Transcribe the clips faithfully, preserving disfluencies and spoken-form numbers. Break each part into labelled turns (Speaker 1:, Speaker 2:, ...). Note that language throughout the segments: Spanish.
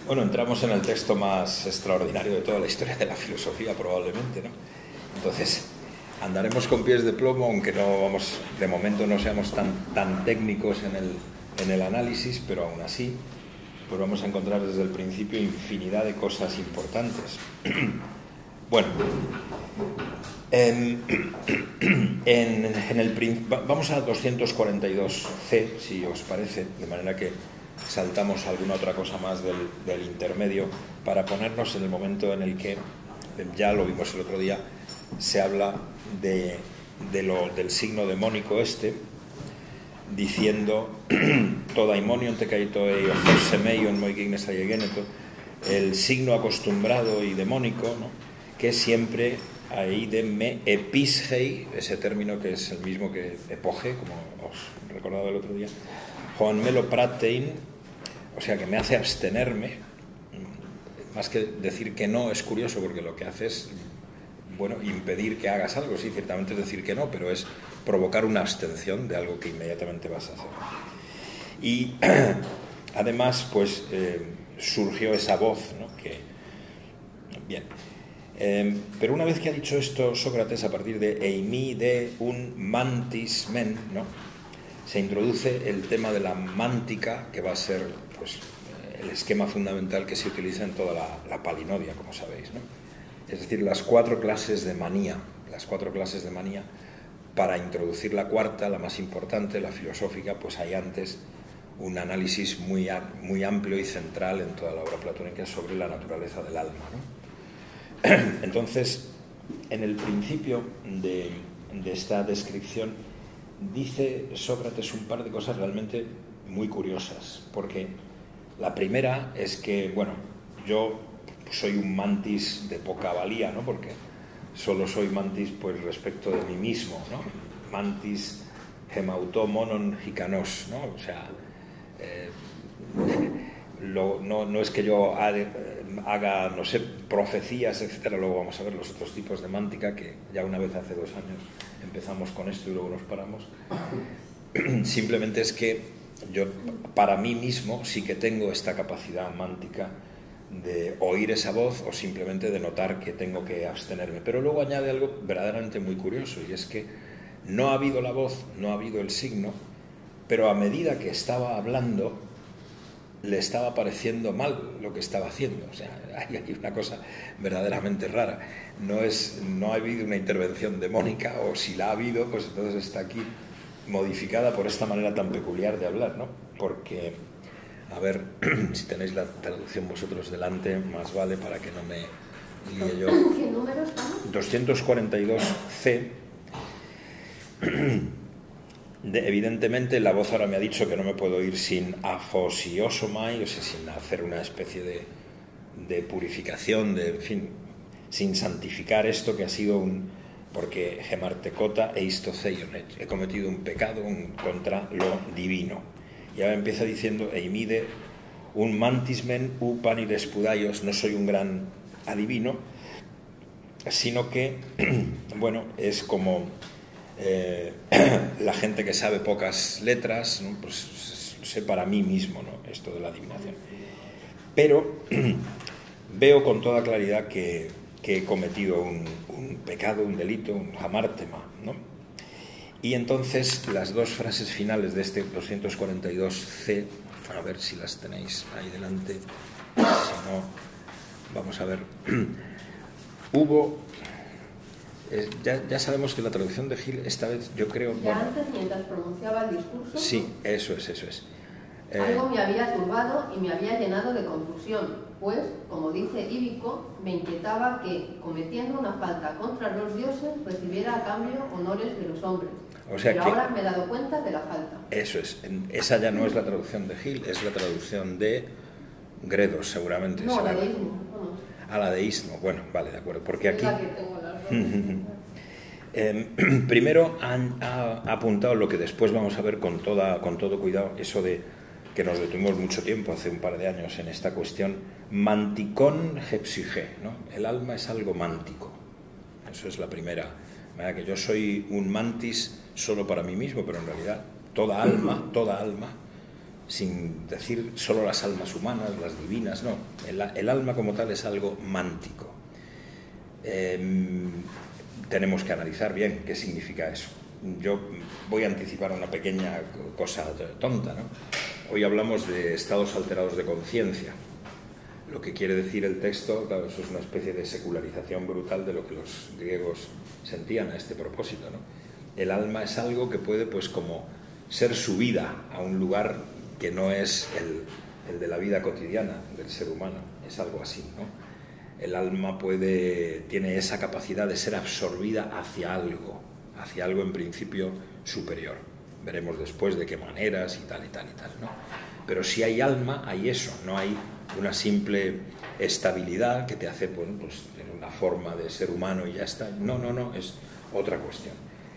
Speaker 1: Bueno, entramos en el texto más extraordinario de toda la historia de la filosofía, probablemente, ¿no? Entonces, andaremos con pies de plomo, aunque no vamos, de momento no seamos tan, tan técnicos en el, en el análisis, pero aún así, pues vamos a encontrar desde el principio infinidad de cosas importantes. Bueno, en, en, en el, vamos a doscientos cuarenta y dos ce, si os parece, de manera que saltamos alguna otra cosa más del, del intermedio para ponernos en el momento en el que, ya lo vimos el otro día, se habla de, de lo, del signo demónico este, diciendo toda imonion te caito e semeion moigignes ayegeneto, el signo acostumbrado y demónico, ¿no? Que siempre ahí de me episgei, ese término que es el mismo que epoge, como os recordaba el otro día, Juan Melo Pratein, o sea que me hace abstenerme, más que decir que no, es curioso porque lo que hace es, bueno, impedir que hagas algo, sí, ciertamente es decir que no, pero es provocar una abstención de algo que inmediatamente vas a hacer. Y además, pues, eh, surgió esa voz, ¿no? Que, bien, eh, pero una vez que ha dicho esto Sócrates, a partir de eimi de un mantis men, ¿no? Se introduce el tema de la mántica, que va a ser, pues, el esquema fundamental que se utiliza en toda la, la palinodia, como sabéis, ¿no? Es decir, las cuatro clases de manía, las cuatro clases de manía, para introducir la cuarta, la más importante, la filosófica, pues hay antes un análisis muy, muy amplio y central en toda la obra platónica sobre la naturaleza del alma, ¿no? Entonces, en el principio de, de esta descripción, dice Sócrates un par de cosas realmente muy curiosas, porque la primera es que, bueno, yo soy un mantis de poca valía, ¿no? Porque solo soy mantis pues respecto de mí mismo, ¿no? Mantis hemautó monon hikanos, ¿no? O sea, eh, lo, no, no es que yo haga, no sé, profecías, etcétera. Luego vamos a ver los otros tipos de mántica, que ya una vez hace dos años empezamos con esto y luego nos paramos. Simplemente es que yo, para mí mismo, sí que tengo esta capacidad mántica de oír esa voz o simplemente de notar que tengo que abstenerme. Pero luego añade algo verdaderamente muy curioso, y es que no ha habido la voz, no ha habido el signo, pero a medida que estaba hablando, le estaba pareciendo mal lo que estaba haciendo. O sea, hay una cosa verdaderamente rara. No, es, no ha habido una intervención demónica, o si la ha habido, pues entonces está aquí modificada por esta manera tan peculiar de hablar, ¿no? Porque, a ver, si tenéis la traducción vosotros delante, más vale para que no me líe yo.
Speaker 2: ¿Qué número estamos?
Speaker 1: doscientos cuarenta y dos ce. De, evidentemente la voz ahora me ha dicho que no me puedo ir sin afosiosomai, o sea, sin hacer una especie de, de purificación, de, en fin, sin santificar esto que ha sido un... porque gemartecota e istoceionet, he cometido un pecado un, contra lo divino. Y ahora empieza diciendo, eimide un mantismen u panides pudaios, no soy un gran adivino, sino que, bueno, es como... Eh, la gente que sabe pocas letras, ¿no? Pues sé para mí mismo, ¿no? Esto de la adivinación. Pero veo con toda claridad que, que he cometido un, un pecado, un delito, un jamártema, ¿no? Y entonces las dos frases finales de este doscientos cuarenta y dos ce, a ver si las tenéis ahí delante, si no, vamos a ver. Hubo... Eh, ya, ya sabemos que la traducción de Gil esta vez, yo creo...
Speaker 2: Ya
Speaker 1: bueno,
Speaker 2: antes, mientras pronunciaba el discurso,
Speaker 1: sí, eso es, eso es. Eh,
Speaker 2: algo me había turbado y me había llenado de confusión, pues, como dice Íbico, me inquietaba que, cometiendo una falta contra los dioses, recibiera a cambio honores de los hombres.
Speaker 1: O sea
Speaker 2: Pero
Speaker 1: que,
Speaker 2: ahora me he dado cuenta de la falta.
Speaker 1: Eso es, esa ya no es la traducción de Gil, es la traducción de Gredos, seguramente.
Speaker 2: No,
Speaker 1: será
Speaker 2: la de Istmo. No.
Speaker 1: A la de Istmo, bueno, vale, de acuerdo, porque aquí...
Speaker 2: Es la que tengo las dos.
Speaker 1: eh, primero han, ha apuntado lo que después vamos a ver con, toda, con todo cuidado, eso de que nos detuvimos mucho tiempo, hace un par de años, en esta cuestión, manticón hepsige, ¿no? El alma es algo mántico, eso es la primera. ¿Verdad? Que yo soy un mantis solo para mí mismo, pero en realidad toda alma, toda alma sin decir solo las almas humanas, las divinas, no. El, el alma como tal es algo mántico. Eh, tenemos que analizar bien qué significa eso. Yo voy a anticipar una pequeña cosa tonta, ¿no? Hoy hablamos de estados alterados de conciencia. Lo que quiere decir el texto, claro, eso es una especie de secularización brutal de lo que los griegos sentían a este propósito, ¿no? El alma es algo que puede, pues, como ser subida a un lugar que no es el, el de la vida cotidiana del ser humano, es algo así, ¿no? El alma puede, tiene esa capacidad de ser absorbida hacia algo, hacia algo en principio superior. Veremos después de qué maneras y tal y tal y tal, ¿no? Pero si hay alma, hay eso, no hay una simple estabilidad que te hace, bueno, pues, tener una forma de ser humano y ya está. No, no, no, es otra cuestión.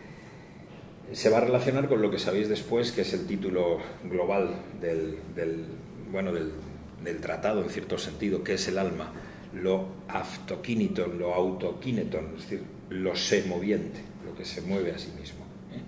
Speaker 1: Se va a relacionar con lo que sabéis después, que es el título global del, del, bueno, del, del tratado, en cierto sentido, que es el alma, lo autokineton, lo autokineton, es decir, lo semoviente, lo que se mueve a sí mismo, ¿eh?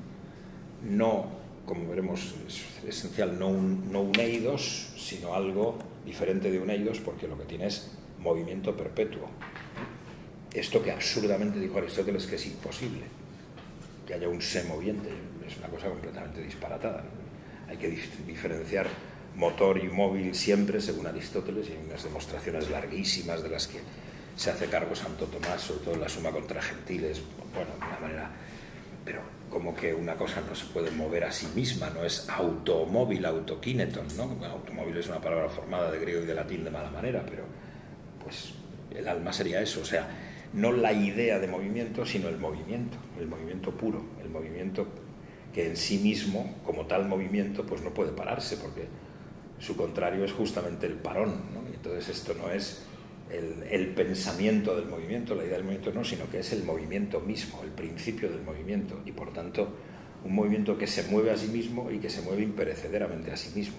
Speaker 1: No, como veremos, es esencial, no un, no un eidos, sino algo diferente de un eidos, porque lo que tiene es movimiento perpetuo. Esto que absurdamente dijo Aristóteles que es imposible, que haya un semoviente, es una cosa completamente disparatada, ¿no? Hay que dif diferenciar motor y móvil siempre, según Aristóteles, y hay unas demostraciones larguísimas de las que se hace cargo Santo Tomás, sobre todo en la Suma contra Gentiles, bueno, de una manera, pero como que una cosa no se puede mover a sí misma, no es automóvil, autokineton, ¿no? Bueno, automóvil es una palabra formada de griego y de latín de mala manera, pero pues el alma sería eso, o sea, no la idea de movimiento, sino el movimiento, el movimiento puro, el movimiento que en sí mismo, como tal movimiento, pues no puede pararse, porque su contrario es justamente el parón, ¿no? Y entonces esto no es el, el pensamiento del movimiento, la idea del movimiento no, sino que es el movimiento mismo, el principio del movimiento, y por tanto un movimiento que se mueve a sí mismo y que se mueve imperecederamente a sí mismo.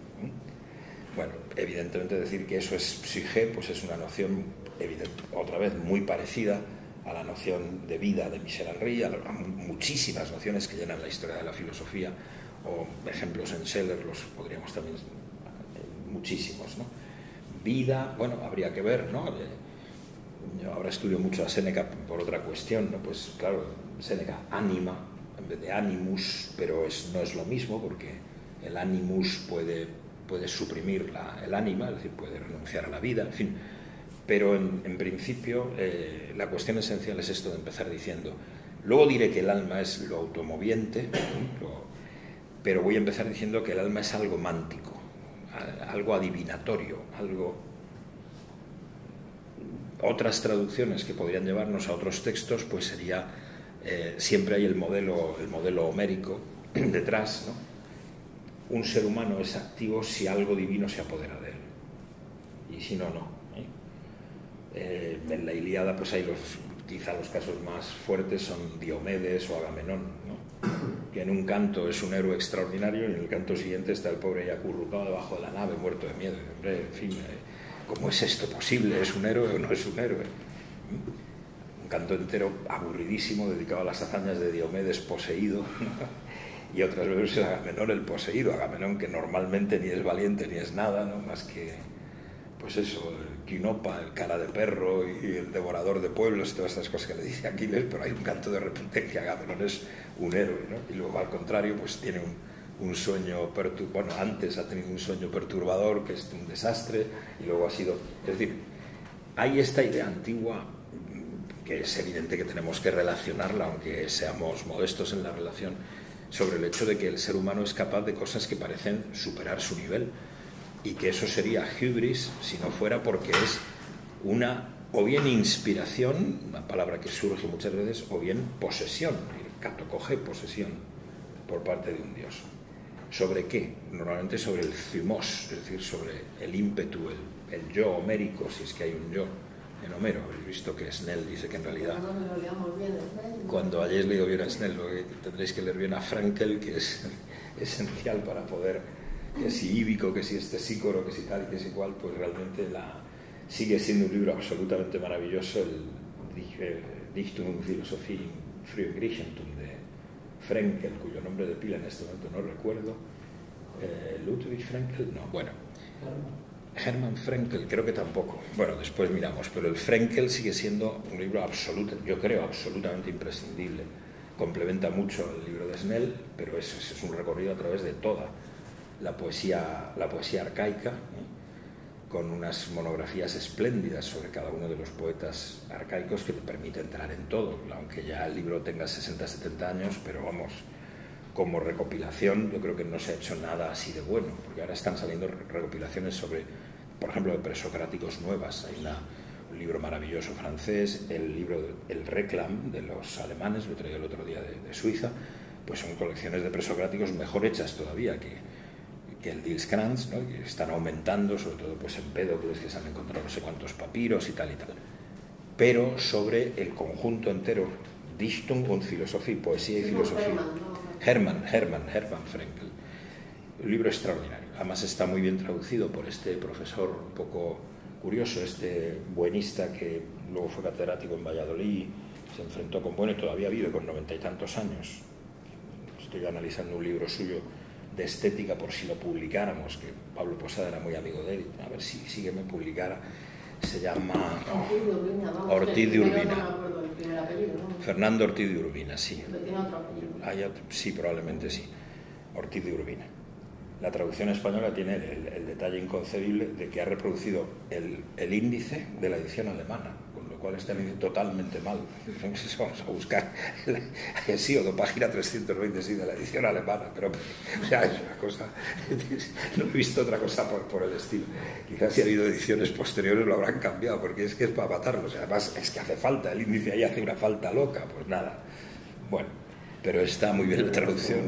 Speaker 1: Bueno, evidentemente decir que eso es psique, pues es una noción, otra vez, muy parecida a la noción de vida de Michel Henry, a, a muchísimas nociones que llenan la historia de la filosofía, o ejemplos en Scheler los podríamos también, muchísimos, ¿no? Vida, bueno, habría que ver, ¿no? Yo ahora estudio mucho a Séneca por otra cuestión, ¿no? Pues claro, Séneca, ánima, en vez de animus, pero es, no es lo mismo, porque el animus puede, puede suprimir la, el ánima, es decir, puede renunciar a la vida, en fin. Pero en, en principio eh, la cuestión esencial es esto de empezar diciendo, luego diré que el alma es lo automoviente, lo, pero voy a empezar diciendo que el alma es algo mántico, algo adivinatorio, algo... Otras traducciones que podrían llevarnos a otros textos, pues sería, eh, siempre hay el modelo, el modelo homérico detrás, ¿no? Un ser humano es activo si algo divino se apodera de él, y si no, no. ¿eh? Eh, en la Ilíada pues hay los, quizá los casos más fuertes son Diomedes o Agamenón, ¿no? Que en un canto es un héroe extraordinario y en el canto siguiente está el pobre ya acurrucado debajo de la nave, muerto de miedo. Hombre, en fin, eh, ¿cómo es esto posible? ¿Es un héroe o no es un héroe? Un canto entero aburridísimo dedicado a las hazañas de Diomedes poseído, ¿no? Y otras veces Agamenón el poseído, Agamenón que normalmente ni es valiente ni es nada, ¿no? Más que, pues eso, el quinopa, el cara de perro y el devorador de pueblos y todas estas cosas que le dice Aquiles, pero hay un canto de repente en que Agamenón es un héroe, ¿no? Y luego al contrario pues tiene un, un sueño perturbador, bueno, antes ha tenido un sueño perturbador que es un desastre y luego ha sido, es decir, hay esta idea antigua que es evidente que tenemos que relacionarla, aunque seamos modestos en la relación, sobre el hecho de que el ser humano es capaz de cosas que parecen superar su nivel, y que eso sería hubris si no fuera porque es una, o bien inspiración, una palabra que surge muchas veces, o bien posesión, catocoge, posesión, por parte de un dios. ¿Sobre qué? Normalmente sobre el zymos, es decir, sobre el ímpetu, el, el yo homérico, si es que hay un yo en Homero. Habéis visto que Snell dice que en realidad, cuando hayáis leído bien a Snell, lo que tendréis que leer bien a Frankel, que es esencial para poder, que si Íbico, que si este Sícoro, que si tal, que si igual, pues realmente la, sigue siendo un libro absolutamente maravilloso, el Dichtum Philosophiae Früh Griechentum de Frenkel, cuyo nombre de pila en este momento no recuerdo, Eh, Ludwig Frenkel, no, bueno. Hermann Frenkel, creo que tampoco. Bueno, después miramos, pero el Frenkel sigue siendo un libro absoluto, yo creo, absolutamente imprescindible. Complementa mucho el libro de Snell, pero es, es un recorrido a través de toda la poesía, la poesía arcaica, ¿eh? Con unas monografías espléndidas sobre cada uno de los poetas arcaicos que te permite entrar en todo, aunque ya el libro tenga sesenta, setenta años, pero vamos, como recopilación yo creo que no se ha hecho nada así de bueno, porque ahora están saliendo recopilaciones sobre, por ejemplo, de presocráticos nuevas. Hay una, un libro maravilloso francés, el libro El Reclam de los alemanes, lo traía el otro día de, de Suiza, pues son colecciones de presocráticos mejor hechas todavía que, que el Dielskrantz, ¿no? Que están aumentando, sobre todo pues en Empédocles, que se han encontrado no sé cuántos papiros y tal y tal, pero sobre el conjunto entero, Dichtung und Philosophie, poesía y filosofía. Hermann, Hermann, Hermann Frenkel. Un libro extraordinario. Además está muy bien traducido por este profesor un poco curioso, este buenista que luego fue catedrático en Valladolid, se enfrentó con Bueno y todavía vive con noventa y tantos años. Estoy analizando un libro suyo de estética por si lo publicáramos, que Pablo Posada era muy amigo de él, a ver si, si que me publicara. Se llama
Speaker 2: Ortiz de Urbina, vamos,
Speaker 1: Ortiz de Urbina.
Speaker 2: No me acuerdo el primer apellido, ¿no?
Speaker 1: Fernando Ortiz de Urbina, sí.
Speaker 2: Pero tiene otro apellido.
Speaker 1: Hay otro, sí, probablemente sí. Ortiz de Urbina. La traducción española tiene el, el detalle inconcebible de que ha reproducido el, el índice de la edición alemana, con lo cual está totalmente mal. Vamos a buscar el Hesíodo, página trescientos veinte, sí, de la edición alemana, pero o sea, es una cosa, no he visto otra cosa por, por el estilo. Quizás si ha habido ediciones posteriores lo habrán cambiado, porque es que es para matarlos. Además, es que hace falta, el índice ahí hace una falta loca, pues nada. Bueno, pero está muy bien la traducción.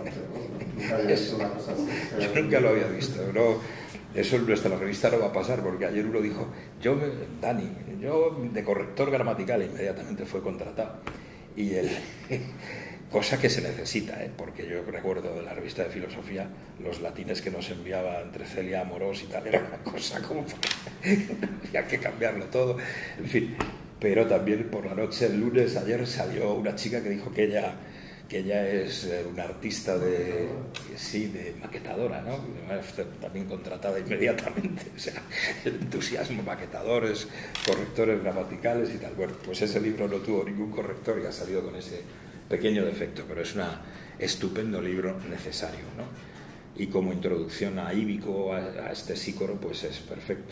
Speaker 1: Eso, yo nunca lo había visto. No, eso en nuestra revista no va a pasar, porque ayer uno dijo, yo, Dani, yo de corrector gramatical, inmediatamente fue contratado. Y el, cosa que se necesita, ¿eh? Porque yo recuerdo de la revista de filosofía los latines que nos enviaba entre Celia Amorós y tal, era una cosa como había que cambiarlo todo, en fin. Pero también por la noche, el lunes, ayer salió una chica que dijo que ella que ella es una artista de, sí, de maquetadora, ¿no? También contratada inmediatamente, o sea, el entusiasmo, maquetadores, correctores gramaticales y tal. Bueno, pues ese libro no tuvo ningún corrector y ha salido con ese pequeño defecto, pero es un estupendo libro necesario, ¿no? Y como introducción a Íbico, a, a este sícoro, pues es perfecto.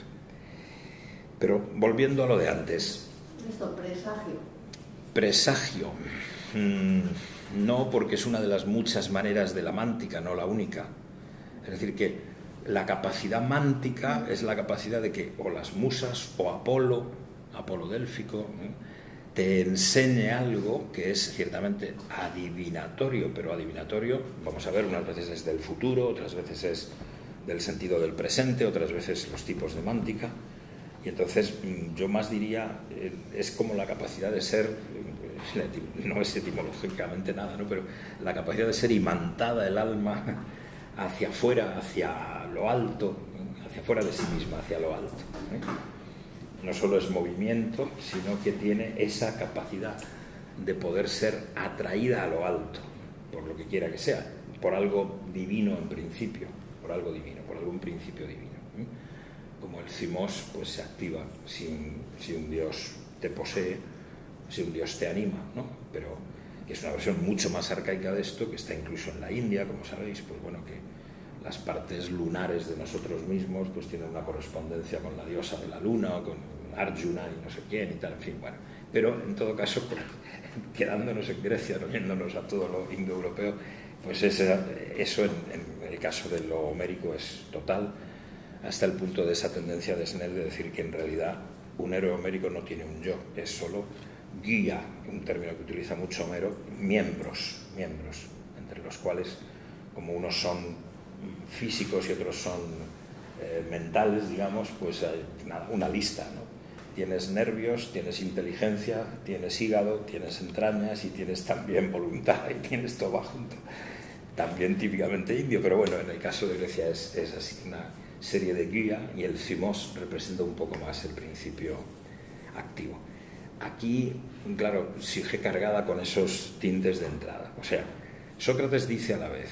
Speaker 1: Pero volviendo a lo de antes.
Speaker 2: Esto, presagio.
Speaker 1: Presagio. Mm. No, porque es una de las muchas maneras de la mántica, no la única. Es decir, que la capacidad mántica es la capacidad de que o las musas o Apolo, Apolo délfico, ¿eh? te enseñe algo que es ciertamente adivinatorio, pero adivinatorio, vamos a ver, unas veces es del futuro, otras veces es del sentido del presente, otras veces los tipos de mántica. Y entonces yo más diría, es como la capacidad de ser, no es etimológicamente nada, ¿no? Pero la capacidad de ser imantada el alma hacia afuera, hacia lo alto, hacia afuera de sí misma, hacia lo alto, ¿eh? No solo es movimiento, sino que tiene esa capacidad de poder ser atraída a lo alto, por lo que quiera que sea, por algo divino en principio, por algo divino, por algún principio divino, ¿eh? Como el cimos, pues se activa si un, si un dios te posee, si un dios te anima, ¿no? Pero que es una versión mucho más arcaica de esto, que está incluso en la India, como sabéis, pues bueno, que las partes lunares de nosotros mismos pues tienen una correspondencia con la diosa de la luna, o con Arjuna y no sé quién y tal, en fin, bueno. Pero en todo caso, pues, quedándonos en Grecia, no yéndonos a todo lo indoeuropeo, pues ese, eso en, en el caso de lo homérico es total, hasta el punto de esa tendencia de Snell de decir que en realidad un héroe homérico no tiene un yo, es solo guía, un término que utiliza mucho Homero, miembros, miembros, entre los cuales, como unos son físicos y otros son eh, mentales, digamos, pues hay nada, una lista, ¿no? Tienes nervios, tienes inteligencia, tienes hígado, tienes entrañas y tienes también voluntad y tienes todo junto. También típicamente indio, pero bueno, en el caso de Grecia es, es así, una serie de guía, y el cimos representa un poco más el principio activo. Aquí, claro, sigue cargada con esos tintes de entrada. O sea, Sócrates dice a la vez,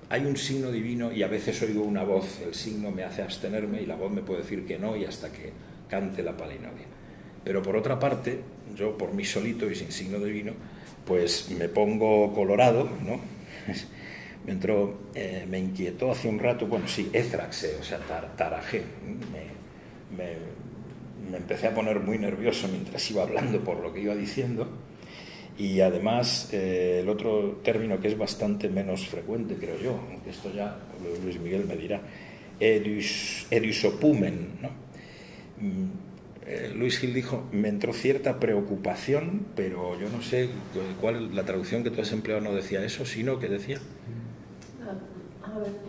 Speaker 1: hay un signo divino y a veces oigo una voz, el signo me hace abstenerme y la voz me puede decir que no y hasta que cante la palinodia. Pero por otra parte, yo por mí solito y sin signo divino, pues me pongo colorado, ¿no? Me entró, eh, me inquietó hace un rato, bueno, sí, éfraxe, o sea, tar, tarajé. Me, me, me empecé a poner muy nervioso mientras iba hablando por lo que iba diciendo. Y además, eh, el otro término que es bastante menos frecuente, creo yo, aunque esto ya Luis Miguel me dirá, edus, edusopumen, ¿no? Eh, Luis Gil dijo, me entró cierta preocupación, pero yo no sé cuál es la traducción que tú has empleado, no decía eso, sino que decía...
Speaker 2: A ver,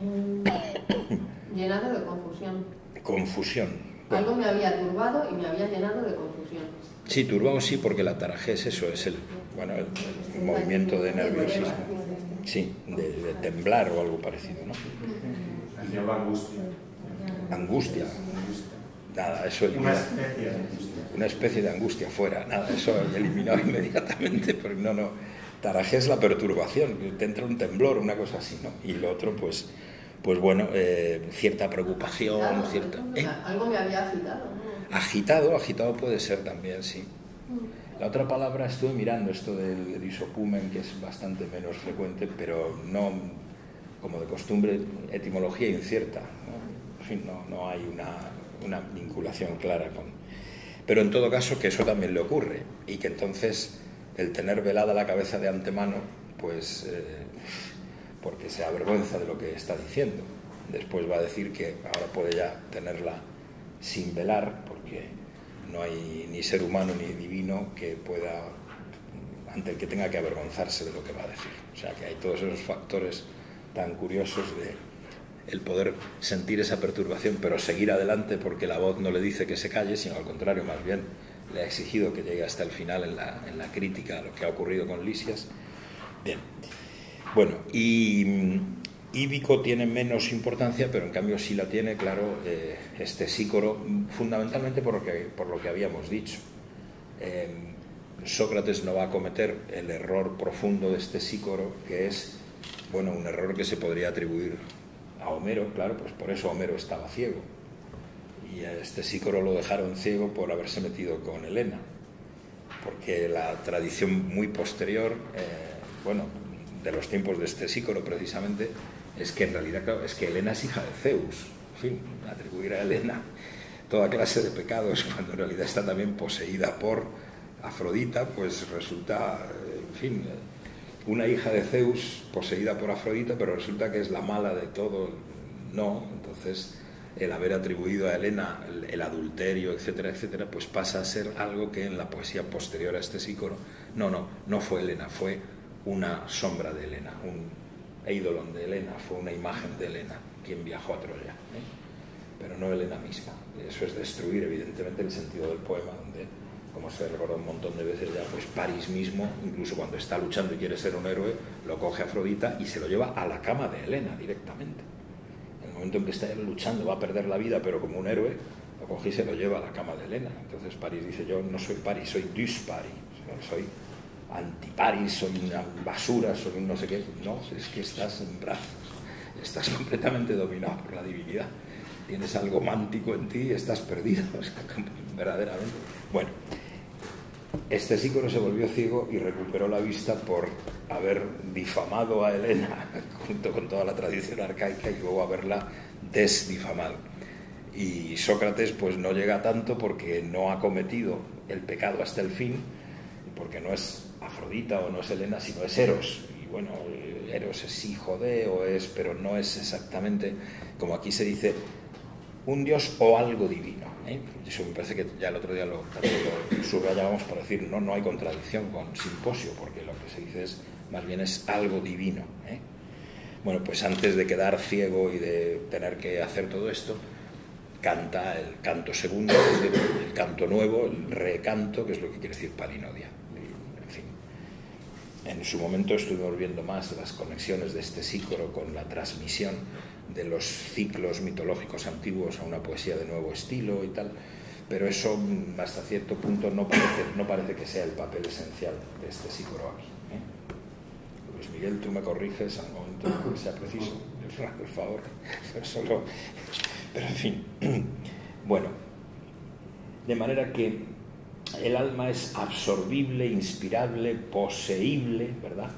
Speaker 2: eh, llenado de confusión.
Speaker 1: Confusión.
Speaker 2: Algo me había turbado y me había llenado de confusión.
Speaker 1: Sí, turbado sí, porque la tarajé es eso, es el, bueno, el, el movimiento de nerviosismo. Sí, de, de temblar o algo parecido, ¿no?
Speaker 3: Se llama angustia.
Speaker 1: Angustia. Nada, eso
Speaker 3: Una especie de angustia.
Speaker 1: Una especie de angustia fuera, nada, eso eliminado inmediatamente, porque no, no. Tarajé es la perturbación, te entra un temblor, una cosa así, ¿no? Y lo otro, pues, pues bueno, eh, cierta preocupación,
Speaker 2: Agitado,
Speaker 1: cierta... ¿eh?
Speaker 2: Algo me había agitado, ¿no?
Speaker 1: Agitado, agitado puede ser también, sí. La otra palabra, estuve mirando esto del edisopumen, que es bastante menos frecuente, pero no, como de costumbre, etimología incierta, ¿no? En fin, no, no hay una, una vinculación clara con... Pero en todo caso que eso también le ocurre, y que entonces el tener velada la cabeza de antemano, pues eh, porque se avergüenza de lo que está diciendo. Después va a decir que ahora puede ya tenerla sin velar, porque no hay ni ser humano ni divino que pueda, ante el que tenga que avergonzarse de lo que va a decir. O sea que hay todos esos factores tan curiosos de el poder sentir esa perturbación, pero seguir adelante porque la voz no le dice que se calle, sino al contrario, más bien le ha exigido que llegue hasta el final en la, en la crítica a lo que ha ocurrido con Lisias. Bien. Bueno, y Íbico tiene menos importancia, pero en cambio sí la tiene, claro, eh, este sícoro, fundamentalmente por lo que, por lo que habíamos dicho. Eh, Sócrates no va a cometer el error profundo de este sícoro, que es, bueno, un error que se podría atribuir a Homero, claro, pues por eso Homero estaba ciego. Y a este sícoro lo dejaron ciego por haberse metido con Helena, porque la tradición muy posterior, eh, bueno, de los tiempos de este sícoro precisamente, es que en realidad, claro, es que Helena es hija de Zeus. En fin, atribuir a Helena toda clase de pecados cuando en realidad está también poseída por Afrodita, pues resulta, en fin, una hija de Zeus poseída por Afrodita, pero resulta que es la mala de todo. No, entonces el haber atribuido a Helena el, el adulterio, etcétera, etcétera, pues pasa a ser algo que en la poesía posterior a este sícoro, no, no, no fue Helena, fue una sombra de Helena, un eidolon de Helena, fue una imagen de Helena quien viajó a Troya, ¿eh? Pero no Helena misma. Eso es destruir evidentemente el sentido del poema, donde, como se recuerda un montón de veces ya, pues París mismo, incluso cuando está luchando y quiere ser un héroe, lo coge a Afrodita y se lo lleva a la cama de Helena directamente. En el momento en que está él luchando va a perder la vida, pero como un héroe, lo coge y se lo lleva a la cama de Helena. Entonces París dice, yo no soy París, soy dus París, soy anti-París, soy una basura, soy un no sé qué. No, es que estás en brazos, estás completamente dominado por la divinidad, tienes algo mántico en ti y estás perdido, o sea, verdaderamente. Bueno, este sícoro se volvió ciego y recuperó la vista por haber difamado a Helena junto con toda la tradición arcaica y luego haberla desdifamado. Y Sócrates pues no llega tanto porque no ha cometido el pecado hasta el fin, porque no es Afrodita o no es Helena, sino es Eros. Y bueno, Eros es hijo de, o es, pero no es exactamente, como aquí se dice, un dios o algo divino, ¿eh? Eso me parece que ya el otro día lo, lo subrayábamos para decir, no, no hay contradicción con Simposio, porque lo que se dice es, más bien es algo divino, ¿eh? Bueno, pues antes de quedar ciego y de tener que hacer todo esto, canta el canto segundo, es decir, el canto nuevo, el recanto, que es lo que quiere decir palinodia. En fin, en su momento estuvimos viendo más las conexiones de este sícoro con la transmisión de los ciclos mitológicos antiguos a una poesía de nuevo estilo y tal, pero eso hasta cierto punto no parece, no parece que sea el papel esencial de este sícoro aquí, ¿eh? Luis Miguel, tú me corriges al momento que sea preciso, por favor, pero solo, pero en fin, bueno, de manera que el alma es absorbible, inspirable, poseíble, ¿verdad?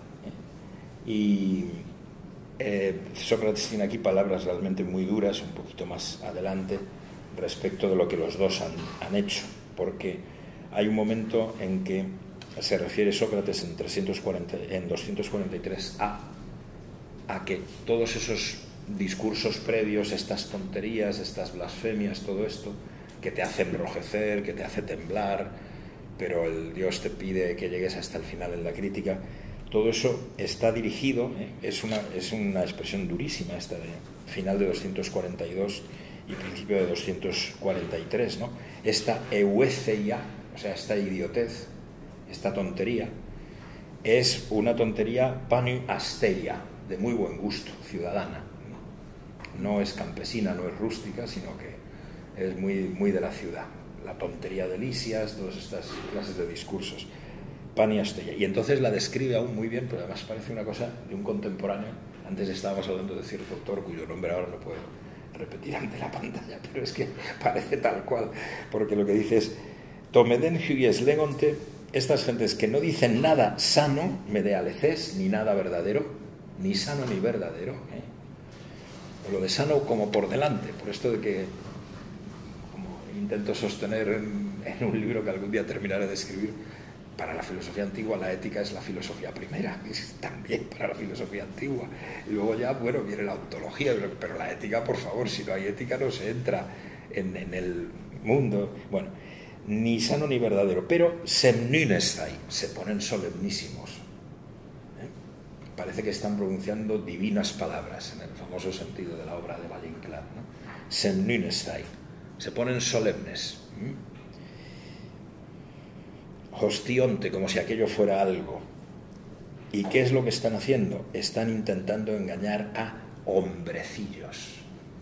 Speaker 1: Y eh, Sócrates tiene aquí palabras realmente muy duras, un poquito más adelante, respecto de lo que los dos han, han hecho, porque hay un momento en que se refiere Sócrates en, trescientos cuarenta, en doscientos cuarenta y tres a, a que todos esos discursos previos, estas tonterías, estas blasfemias, todo esto, que te hace enrojecer, que te hace temblar, pero el Dios te pide que llegues hasta el final en la crítica, todo eso está dirigido, ¿eh? es, una, es una expresión durísima esta de final de doscientos cuarenta y dos y principio de doscientos cuarenta y tres, ¿no? Esta euetheia, o sea, esta idiotez, esta tontería, es una tontería panu asteria, de muy buen gusto, ciudadana, ¿no? No es campesina, no es rústica, sino que es muy, muy de la ciudad. La tontería de Lisias, todas estas clases de discursos. Pan y asteria. Y entonces la describe aún muy bien, pero además parece una cosa de un contemporáneo. Antes estábamos hablando de cierto autor cuyo nombre ahora no puedo repetir ante la pantalla, pero es que parece tal cual, porque lo que dice es Tomeden hyes legonte, estas gentes que no dicen nada sano, medealeces, ni nada verdadero, ni sano ni verdadero, ¿eh? O lo de sano como por delante, por esto de que, como intento sostener en, en un libro que algún día terminaré de escribir, para la filosofía antigua la ética es la filosofía primera, es también para la filosofía antigua. Y luego ya, bueno, viene la ontología, pero la ética, por favor, si no hay ética no se entra en, en el mundo. Bueno, ni sano ni verdadero, pero semnynestai, se ponen solemnísimos. ¿Eh? Parece que están pronunciando divinas palabras, en el famoso sentido de la obra de Valle Inclán, ¿no? Semnynestai, se ponen solemnes. ¿Mm? Hostionte, como si aquello fuera algo. ¿Y qué es lo que están haciendo? Están intentando engañar a hombrecillos.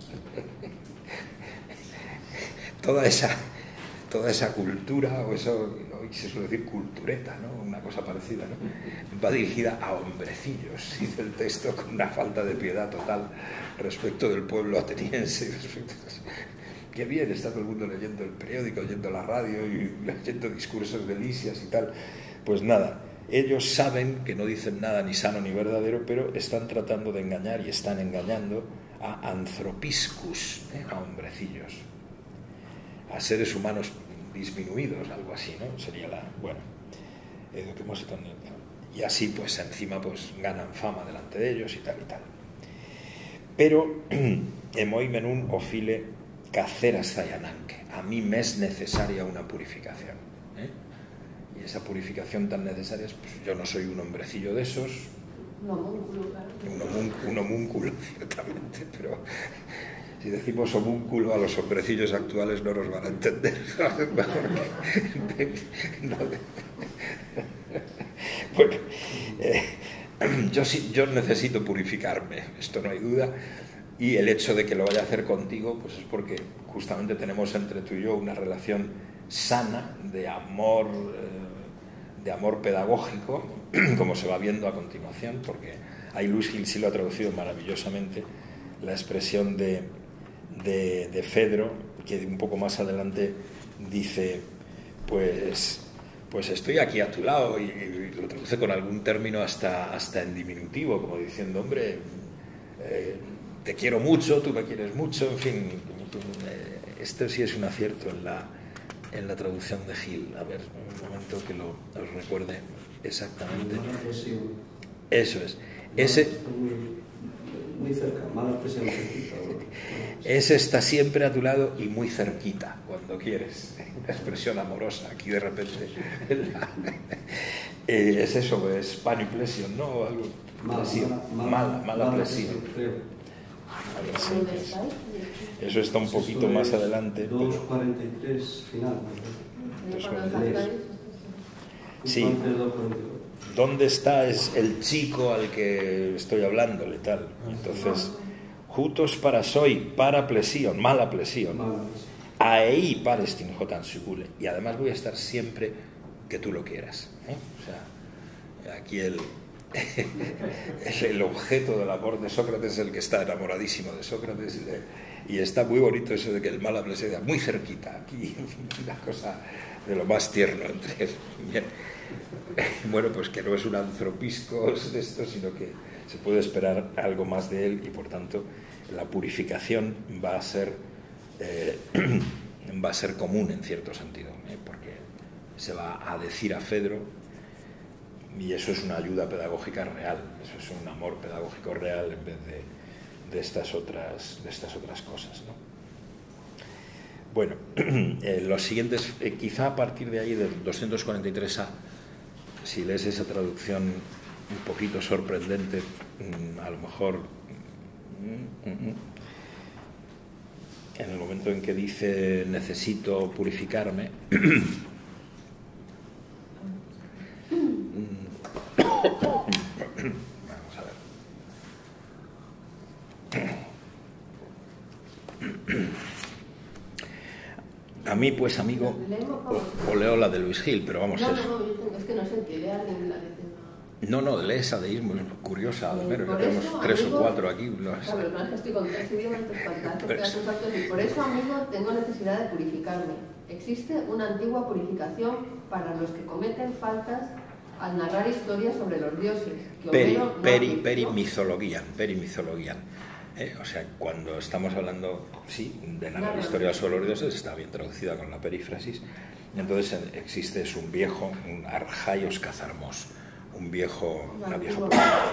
Speaker 1: toda esa toda esa cultura, o eso, hoy se suele decir cultureta, ¿no? Una cosa parecida, ¿no? Va dirigida a hombrecillos, dice el texto, con una falta de piedad total respecto del pueblo ateniense. Respecto a... Qué bien, está todo el mundo leyendo el periódico, oyendo la radio y leyendo discursos de Lisias y tal. Pues nada, ellos saben que no dicen nada ni sano ni verdadero, pero están tratando de engañar y están engañando a anthropiscus, ¿eh? A hombrecillos, a seres humanos disminuidos, algo así, ¿no? Sería la... bueno, eduquemos y así pues encima pues ganan fama delante de ellos y tal y tal. Pero emoi menun ofile caceras zayananque, a mí me es necesaria una purificación, ¿eh? Y esa purificación tan necesaria es, pues yo no soy un hombrecillo de esos,
Speaker 2: un homúnculo, claro.
Speaker 1: un, homúnculo, un homúnculo ciertamente, pero si decimos homúnculo a los hombrecillos actuales no nos van a entender. Bueno, eh, yo, sí, yo necesito purificarme, esto no hay duda. Y el hecho de que lo vaya a hacer contigo, pues es porque justamente tenemos entre tú y yo una relación sana de amor, eh, de amor pedagógico, como se va viendo a continuación, porque ahí Luis Gil sí lo ha traducido maravillosamente, la expresión de, de, de Fedro, que un poco más adelante dice, pues, pues estoy aquí a tu lado, y, y lo traduce con algún término hasta, hasta en diminutivo, como diciendo, hombre, eh, te quiero mucho, tú me quieres mucho, en fin, esto sí es un acierto en la, en la traducción de Gil. A ver, un momento que lo os recuerde exactamente. Eso es. Ese,
Speaker 4: muy cerca, mala expresión.
Speaker 1: Ese está siempre a tu lado y muy cerquita, cuando quieres. Una expresión amorosa, aquí de repente. eh, es eso, es paniplesión, ¿no? Algo,
Speaker 4: mala,
Speaker 1: mala, mala, mala, mala presión. Eso está un poquito pues, más adelante.
Speaker 4: dos cuarenta y tres final.
Speaker 1: Sí. ¿Dónde está es el chico al que estoy hablándole tal? Entonces, jutos para soy, para plesión, mala plesión. Ahí parestin jotan sugule. Y además voy a estar siempre que tú lo quieras, ¿eh? O sea, aquí el, es el objeto del amor de Sócrates, el que está enamoradísimo de Sócrates, y, de, y está muy bonito eso de que el mal se vea muy cerquita, aquí, una cosa de lo más tierno entre bien. Bueno, pues que no es un antropiscos de esto, sino que se puede esperar algo más de él, y por tanto la purificación va a ser eh, va a ser común en cierto sentido, ¿eh? Porque se va a decir a Fedro, y eso es una ayuda pedagógica real, eso es un amor pedagógico real en vez de, de, estas, otras, de estas otras cosas, ¿no? Bueno, eh, los siguientes, eh, quizá a partir de ahí, del doscientos cuarenta y tres a, si lees esa traducción un poquito sorprendente, mmm, a lo mejor mmm, mmm, en el momento en que dice necesito purificarme, vamos a ver. A mí, pues, amigo, o, o leo la de Luis Gil, pero vamos,
Speaker 2: no,
Speaker 1: es...
Speaker 2: No, no, es que no sé, que lea alguien la que tenga...
Speaker 1: No, no, lee esa de ir muy curiosa,
Speaker 2: Eh,
Speaker 1: Almero, que
Speaker 2: por
Speaker 1: tenemos
Speaker 2: eso,
Speaker 1: tres
Speaker 2: amigo,
Speaker 1: o cuatro aquí. No,
Speaker 2: claro, pero no es que estoy con tres idiomas, entonces para tanto
Speaker 1: Pero es-
Speaker 2: pedazo saltos, y por eso, amigo, tengo necesidad de purificarme. Existe una antigua purificación para los que cometen faltas al narrar historias sobre los dioses. Que
Speaker 1: Peri,
Speaker 2: Homero no
Speaker 1: peri,
Speaker 2: advirtió.
Speaker 1: perimizologian, perimizologian. ¿Eh? O sea, cuando estamos hablando, sí, de narrar
Speaker 2: Claro.
Speaker 1: historias sobre los dioses, está bien traducida con la perífrasis. Entonces eh, existe, es un viejo, un arjaios cazarmos, un viejo, una vieja...
Speaker 2: Antiguo.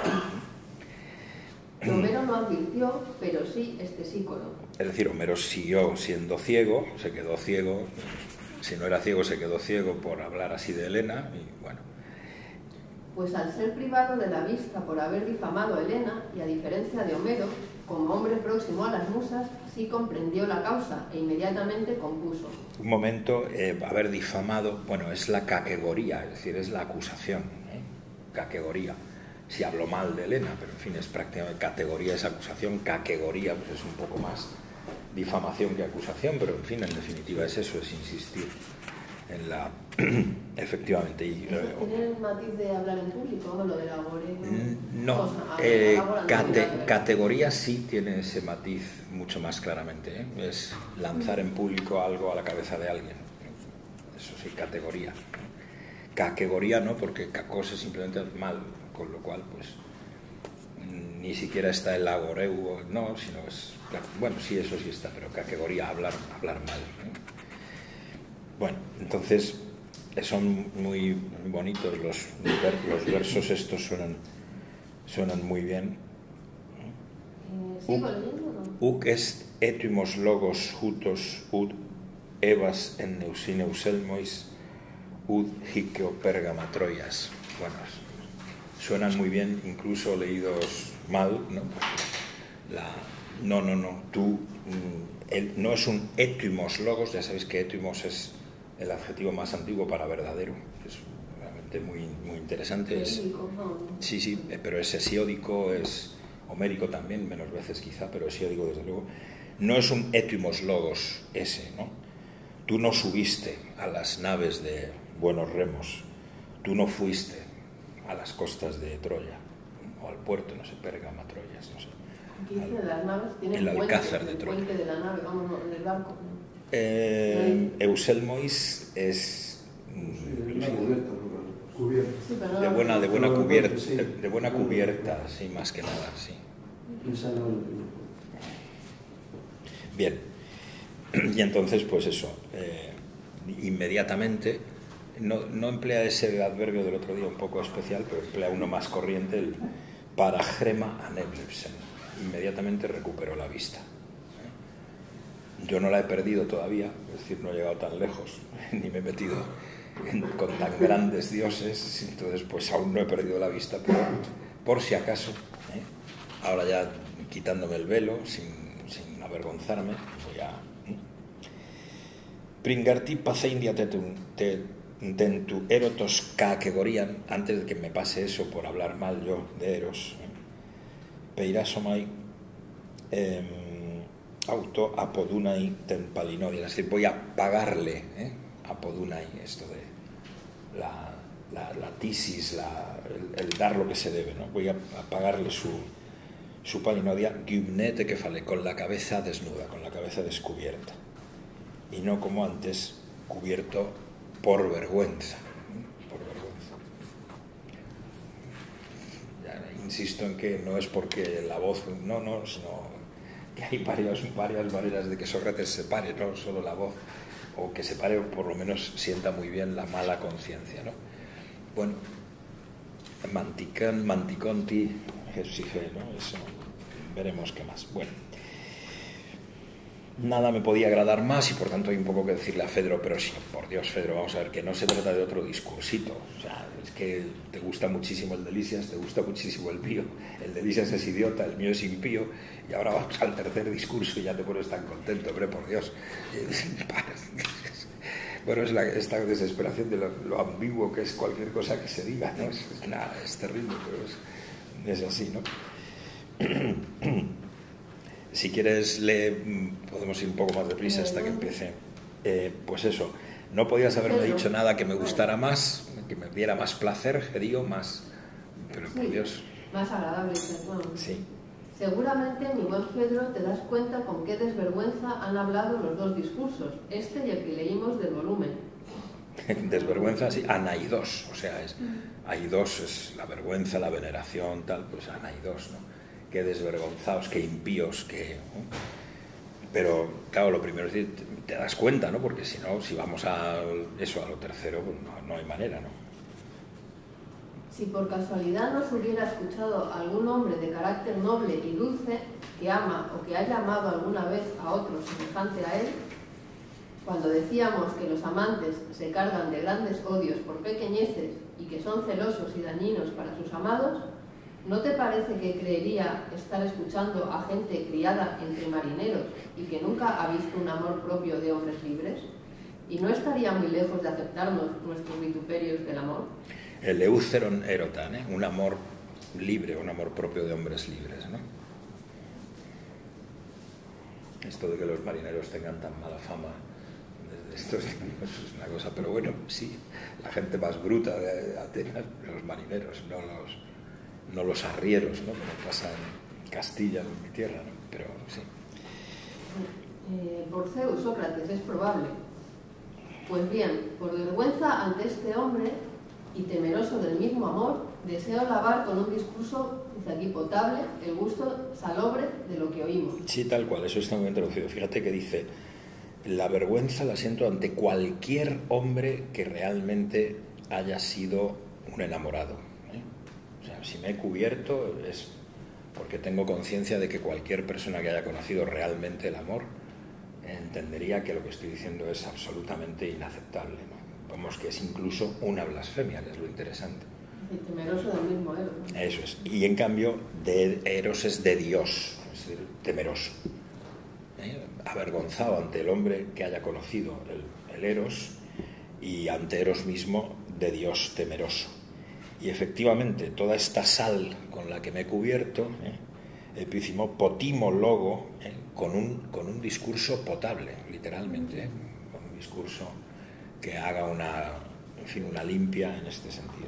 Speaker 2: Que Homero no advirtió, pero sí este sícoro.
Speaker 1: Es decir, Homero siguió siendo ciego, se quedó ciego, si no era ciego se quedó ciego por hablar así de Helena, y bueno.
Speaker 2: Pues al ser privado de la vista por haber difamado a Helena, y a diferencia de Homero, como hombre próximo a las musas, sí comprendió la causa e inmediatamente compuso.
Speaker 1: Un momento, eh, haber difamado, bueno, es la categoría, es decir, es la acusación, ¿eh? Categoría. Si hablo mal de Helena, pero en fin, es prácticamente categoría, es acusación, categoría, pues es un poco más difamación que acusación, pero en fin, en definitiva es eso, es insistir en la... efectivamente. Y,
Speaker 2: ¿Eso tiene el matiz de hablar en público o lo del agorero?
Speaker 1: no,
Speaker 2: O sea,
Speaker 1: eh,
Speaker 2: agora no
Speaker 1: cate,
Speaker 2: tiene nada que ver.
Speaker 1: categoría sí tiene ese matiz mucho más claramente, ¿eh? Es lanzar en público algo a la cabeza de alguien, eso sí, categoría. Categoría no, porque cacos es simplemente mal, con lo cual pues ni siquiera está el agoreu, no, sino es, bueno, sí, eso sí está, pero categoría, hablar, hablar mal, ¿eh? Bueno, entonces son muy bonitos los, los versos, estos suenan, suenan muy bien.
Speaker 2: Eh, ¿Sigo leyendo o no?
Speaker 1: Uc est etimos logos hutos ud evas en neusineuselmois ud hicio pergama Troias. Bueno, suenan muy bien, incluso leídos mal, ¿no? La, no, no, no, tú, el, no es un etimos logos, ya sabéis que etimos es el adjetivo más antiguo para verdadero, es realmente muy, muy interesante. Es,
Speaker 2: Verídico, no.
Speaker 1: sí, sí, pero es hesiódico, es homérico también, menos veces quizá, pero hesiódico desde luego. No es un etimos logos ese, ¿no? Tú no subiste a las naves de buenos remos, tú no fuiste a las costas de Troya, o al puerto, no sé, Pérgama, Troyas, no sé.
Speaker 2: Aquí dice de las naves, tiene
Speaker 1: El
Speaker 2: el puente,
Speaker 1: alcázar de
Speaker 2: el
Speaker 1: Troya.
Speaker 2: puente de la nave, vamos, no, del barco. ¿no?
Speaker 1: Eh, Euselmois es mm,
Speaker 4: Una cubierta,
Speaker 3: Cubierto.
Speaker 2: Sí, pero no
Speaker 1: de
Speaker 2: la-
Speaker 1: buena, de buena
Speaker 4: No, no,
Speaker 1: cubierta,
Speaker 4: sí.
Speaker 1: de, de buena cubierta, sí, más que nada, sí.
Speaker 4: Esa no lo tengo.
Speaker 1: Bien, y entonces pues eso, eh, inmediatamente, no, no emplea ese adverbio del otro día un poco especial, pero emplea uno más corriente, el paragrema aneblipsen, inmediatamente recuperó la vista. Yo no la he perdido todavía, es decir, no he llegado tan lejos, ni me he metido en- con tan grandes dioses, entonces pues aún no he perdido la vista, pero por si acaso, ¿eh? Ahora ya quitándome el velo, sin, sin avergonzarme, voy a... ¿eh? Pringarti paceindia tetun, te, tentu erotos categorian, antes de que me pase eso por hablar mal yo de Eros, ¿eh? Peirasomai, eh, auto apodunai tempalinodia, es decir, voy a pagarle, ¿eh? Apodunai, esto de la la, la tisis, la, el, el dar lo que se debe, ¿no? Voy a, a pagarle su, su pan y no había gymnete que fale, con la cabeza desnuda, con la cabeza descubierta. Y no como antes, cubierto por vergüenza. Por vergüenza. Ya, insisto en que no es porque la voz, no, no, sino que hay varias, varias maneras de que Sócrates se pare, no solo la voz, o que se pare o por lo menos sienta muy bien la mala conciencia, ¿no? Bueno, Manticon, Manticonti, exige, ¿no? Eso, veremos qué más. Bueno, nada me podía agradar más y por tanto hay un poco que decirle a Fedro, pero sí, por Dios, Fedro, vamos a ver, que no se trata de otro discursito. O sea, es que te gusta muchísimo el de Lisias, te gusta muchísimo el mío. El de Lisias es idiota, el mío es impío, y ahora vamos al tercer discurso y ya te pones tan contento, hombre, por Dios. Bueno, es la, esta desesperación de lo, lo ambiguo que es cualquier cosa que se diga, ¿no? Es, es, nada, es terrible, pero es, es así, ¿no? Si quieres, le podemos ir un poco más deprisa hasta que empiece. Eh, pues eso, no podías haberme dicho nada que me gustara más, que me diera más placer, Gedío, más... Pero por
Speaker 2: sí,
Speaker 1: Dios...
Speaker 2: más agradable, perdón.
Speaker 1: Sí.
Speaker 2: Seguramente, mi buen Pedro, te das cuenta con qué desvergüenza han hablado los dos discursos, este y el que leímos del volumen.
Speaker 1: Desvergüenza, sí, anaidos, o sea, es, aidos es la vergüenza, la veneración, tal, pues anaidos, ¿no? Qué desvergonzados, qué impíos, qué... ¿no? Pero, claro, lo primero es decir, te das cuenta, ¿no? Porque si no, si vamos a eso, a lo tercero, pues no, no hay manera, ¿no?
Speaker 2: Si por casualidad nos hubiera escuchado algún hombre de carácter noble y dulce que ama o que haya amado alguna vez a otro semejante a él, cuando decíamos que los amantes se cargan de grandes odios por pequeñeces y que son celosos y dañinos para sus amados, ¿no te parece que creería estar escuchando a gente criada entre marineros y que nunca ha visto un amor propio de hombres libres? ¿Y no estaría muy lejos de aceptarnos nuestros vituperios del amor?
Speaker 1: El euceron erotan, ¿eh? Un amor libre, un amor propio de hombres libres, ¿no? Esto de que los marineros tengan tan mala fama, esto es una cosa, pero bueno, sí, la gente más bruta de Atenas, los marineros, no los, no los arrieros, ¿no? Como pasa en Castilla, en mi tierra, ¿no? Pero sí.
Speaker 2: Eh, por Zeus, Sócrates, es probable. Pues bien, por vergüenza ante este hombre y temeroso del mismo amor, deseo lavar con un discurso, dice aquí, potable, el gusto salobre de lo que oímos.
Speaker 1: Sí, tal cual, eso está muy bien traducido. Fíjate que dice, la vergüenza la siento ante cualquier hombre que realmente haya sido un enamorado, ¿eh? O sea, si me he cubierto es porque tengo conciencia de que cualquier persona que haya conocido realmente el amor entendería que lo que estoy diciendo es absolutamente inaceptable, ¿no? Vamos, que es incluso una blasfemia, que es lo interesante.
Speaker 2: Y temeroso del mismo Eros.
Speaker 1: Eso es. Y en cambio, de Eros es de Dios, es decir, temeroso. ¿Eh? Avergonzado ante el hombre que haya conocido el, el Eros y ante Eros mismo de Dios temeroso. Y efectivamente, toda esta sal con la que me he cubierto, ¿eh? Epícimo potimo logo, ¿eh? con, un, con un discurso potable, literalmente, ¿eh? Con un discurso que haga una, en fin, una limpia en este sentido,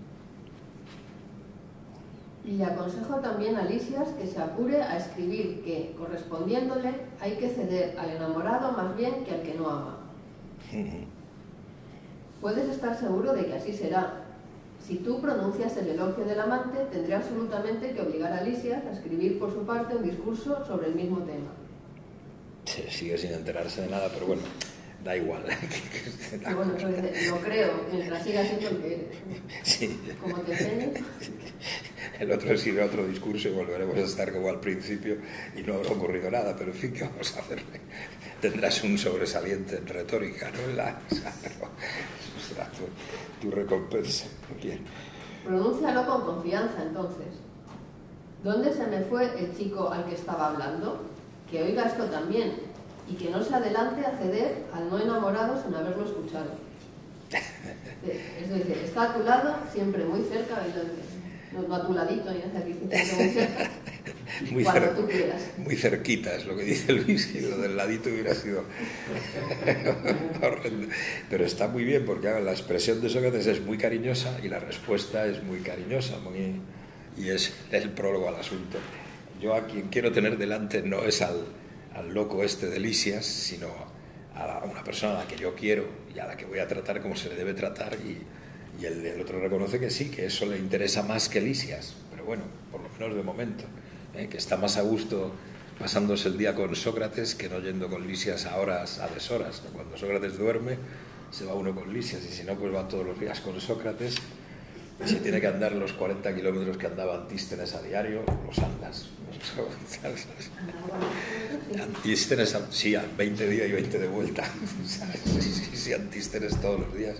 Speaker 1: ¿no?
Speaker 2: Y le aconsejo también a Lisias que se apure a escribir que, correspondiéndole, hay que ceder al enamorado más bien que al que no ama. Puedes estar seguro de que así será. Si tú pronuncias el elogio del amante, tendré absolutamente que obligar a Lisias a escribir por su parte un discurso sobre el mismo tema.
Speaker 1: Se sigue sin enterarse de nada, pero bueno, da igual.
Speaker 2: Sí, bueno, lo creo, mientras sigas siendo el que eres.
Speaker 1: Sí.
Speaker 2: Como te enseñes.
Speaker 1: El otro sigue otro discurso y volveremos a estar como al principio y no habrá ocurrido nada, pero en fin, ¿qué vamos a hacer? Tendrás un sobresaliente en retórica, ¿no? La, o sea, no, será tu, tu recompensa. Bien.
Speaker 2: Pronúncialo con confianza, entonces. ¿Dónde se me fue el chico al que estaba hablando? Que oiga esto también, y que no se adelante a ceder al no enamorado sin haberlo escuchado. Es decir, está a tu lado, siempre muy cerca. No, no a tu ladito, ni hacia aquí, sino muy cerca.
Speaker 1: Muy,
Speaker 2: Cuando
Speaker 1: cer
Speaker 2: tú quieras.
Speaker 1: muy cerquita, es lo que dice Luis, y lo del ladito hubiera sido horrendo. Pero está muy bien, porque la expresión de Sócrates es muy cariñosa y la respuesta es muy cariñosa, muy, y es el prólogo al asunto. Yo a quien quiero tener delante no es al, al loco este de Lisias, sino a, la, a una persona a la que yo quiero y a la que voy a tratar como se le debe tratar, y, y el, el otro reconoce que sí, que eso le interesa más que Lisias, pero bueno, por lo menos de momento. ¿Eh? Que está más a gusto pasándose el día con Sócrates que no yendo con Lisias a horas, a deshoras, ¿no? Cuando Sócrates duerme, se va uno con Lisias, y si no, pues va todos los días con Sócrates, y si tiene que andar los cuarenta kilómetros que andaba Antístenes a diario, los andas. Antístenes, sí, a veinte días y veinte de vuelta. Sí, sí, sí, Antístenes todos los días.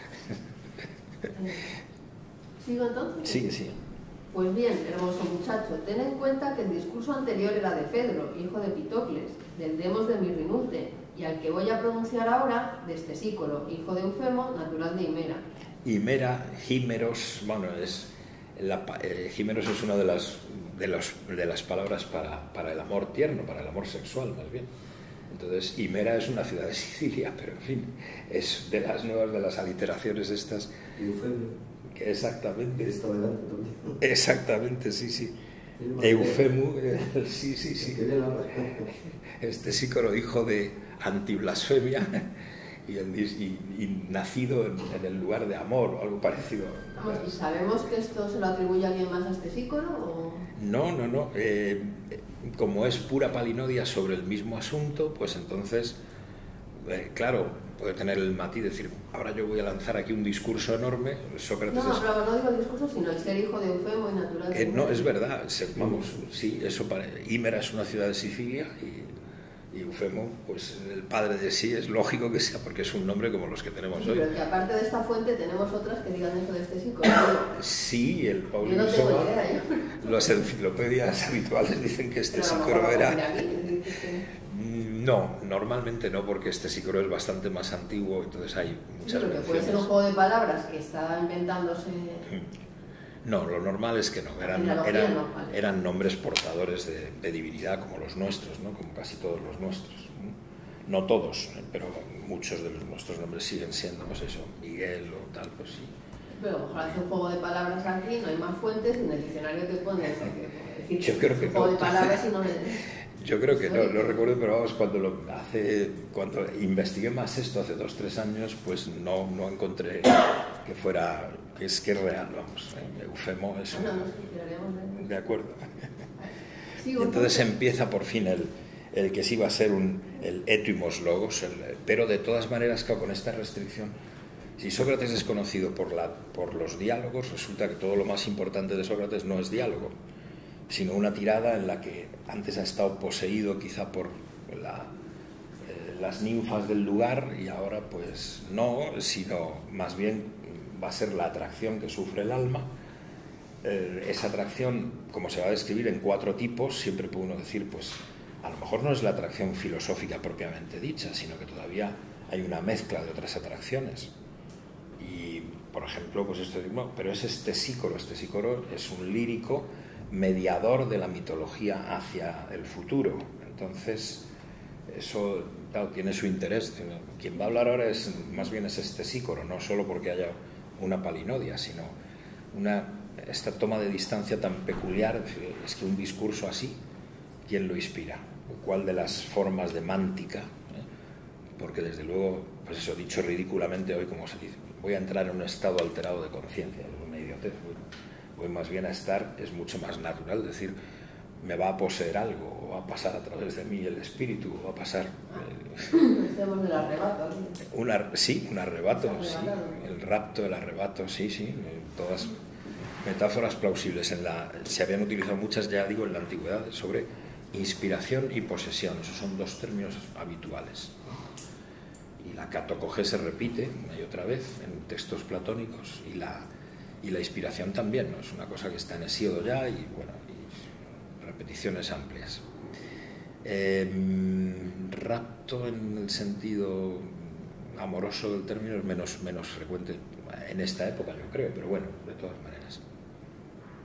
Speaker 2: ¿Sigo entonces?
Speaker 1: Sí, sí.
Speaker 2: Pues bien, hermoso muchacho, ten en cuenta que el discurso anterior era de Fedro, hijo de Pitocles, del demos de Mirrinute, y al que voy a pronunciar ahora, de Estesícoro, hijo de Eufemo, natural de Himera.
Speaker 1: Himera, Hímeros, bueno, es la, eh, Hímeros es una de las, de, los, de las palabras para, para el amor tierno, para el amor sexual, más bien. Entonces, Himera es una ciudad de Sicilia, pero en fin, es de las nuevas de las aliteraciones estas.
Speaker 4: Eufemio.
Speaker 1: Que exactamente.
Speaker 4: Está delante también.
Speaker 1: Exactamente, sí, sí. Eufemu, eh, sí, sí, sí. Estesícoro, hijo de antiblasfemia, y, el, y, y nacido en, en el lugar de amor o algo parecido.
Speaker 2: Vamos, ¿y sabemos que esto se lo atribuye a alguien más a Estesícoro? O...
Speaker 1: No, no, no. Eh, como es pura palinodia sobre el mismo asunto, pues entonces, eh, claro, puede tener el matiz de decir, ahora yo voy a lanzar aquí un discurso enorme. Sócrates
Speaker 2: No, no,
Speaker 1: es...
Speaker 2: pero no digo el discurso, sino el ser hijo de Eufemo y natural de
Speaker 1: Eh, no,
Speaker 2: Himera.
Speaker 1: es verdad, se, vamos, sí, eso para... Himera es una ciudad de Sicilia y, y Eufemo, pues el padre de sí, es lógico que sea, porque es un nombre como los que tenemos
Speaker 2: Sí,
Speaker 1: hoy.
Speaker 2: pero que aparte de esta fuente tenemos otras que digan eso de Estesícoro.
Speaker 1: Sí, el
Speaker 2: Yo
Speaker 1: Paulino
Speaker 2: no tengo
Speaker 1: Seba,
Speaker 2: idea, yo.
Speaker 1: las enciclopedias habituales dicen que
Speaker 2: Pero a lo
Speaker 1: Estesícoro
Speaker 2: mejor
Speaker 1: era...
Speaker 2: lo aquí, dices que-
Speaker 1: No, normalmente no, porque Estesícoro es bastante más antiguo, entonces hay
Speaker 2: Sí,
Speaker 1: muchas
Speaker 2: porque puede ser un
Speaker 1: menciones.
Speaker 2: juego de palabras que está inventándose.
Speaker 1: No, lo normal es que no, eran,
Speaker 2: La
Speaker 1: eran,
Speaker 2: no, vale.
Speaker 1: eran nombres portadores de, de divinidad como los nuestros, ¿no? Como casi todos los nuestros. No todos, ¿eh? Pero muchos de los, nuestros nombres siguen siendo, pues eso, Miguel o tal, pues sí.
Speaker 2: Pero a lo mejor hace un juego de palabras aquí, no hay más fuentes, y en el diccionario te pone eso, que, decir,
Speaker 1: Yo creo que
Speaker 2: un juego
Speaker 1: no.
Speaker 2: de palabras y no le...
Speaker 1: Yo creo que no, no recuerdo, pero vamos, cuando lo hace, cuando investigué más esto hace dos, tres años, pues no, no encontré que fuera, que es que es real, vamos, ¿eh? Eufemo es un...
Speaker 2: No, no, sí, deberíamos ver.
Speaker 1: De acuerdo. Y
Speaker 2: Sigo,
Speaker 1: entonces empieza por fin el, el que sí va a ser un, el etimos logos, el, pero de todas maneras, claro, con esta restricción, si Sócrates es conocido por, la, por los diálogos, resulta que todo lo más importante de Sócrates no es diálogo, sino una tirada en la que antes ha estado poseído quizá por la, eh, las ninfas del lugar, y ahora pues no, sino más bien va a ser la atracción que sufre el alma. Eh, esa atracción, como se va a describir en cuatro tipos, siempre puede uno decir, pues a lo mejor no es la atracción filosófica propiamente dicha, sino que todavía hay una mezcla de otras atracciones. Y, por ejemplo, pues esto, no, pero es Estesícoro. Estesícoro es un lírico mediador de la mitología hacia el futuro. Entonces, eso, claro, tiene su interés. Quien va a hablar ahora es, más bien es Estesícoro, no solo porque haya una palinodia, sino una, esta toma de distancia tan peculiar. Es que un discurso así, ¿quién lo inspira? ¿Cuál de las formas de mántica? ¿Eh? Porque desde luego, pues eso, dicho ridículamente hoy, como se dice, voy a entrar en un estado alterado de conciencia, es una idiotez. Voy más bien a estar, es mucho más natural decir, me va a poseer algo, o va a pasar a través de mí el espíritu, o va a pasar...
Speaker 2: Eh, Estamos del arrebato. ¿Sí?
Speaker 1: Una, sí, un arrebato, sí, el rapto, el arrebato, sí, sí, todas metáforas plausibles. En la, se habían utilizado muchas, ya digo, en la antigüedad, sobre inspiración y posesión. Esos son dos términos habituales. Y la catocoge se repite una y otra vez en textos platónicos, y la, y la inspiración también, ¿no? Es una cosa que está en Hesíodo ya, y bueno, y repeticiones amplias. Eh, rapto en el sentido amoroso del término es menos, menos frecuente en esta época, yo creo, pero bueno, de todas maneras.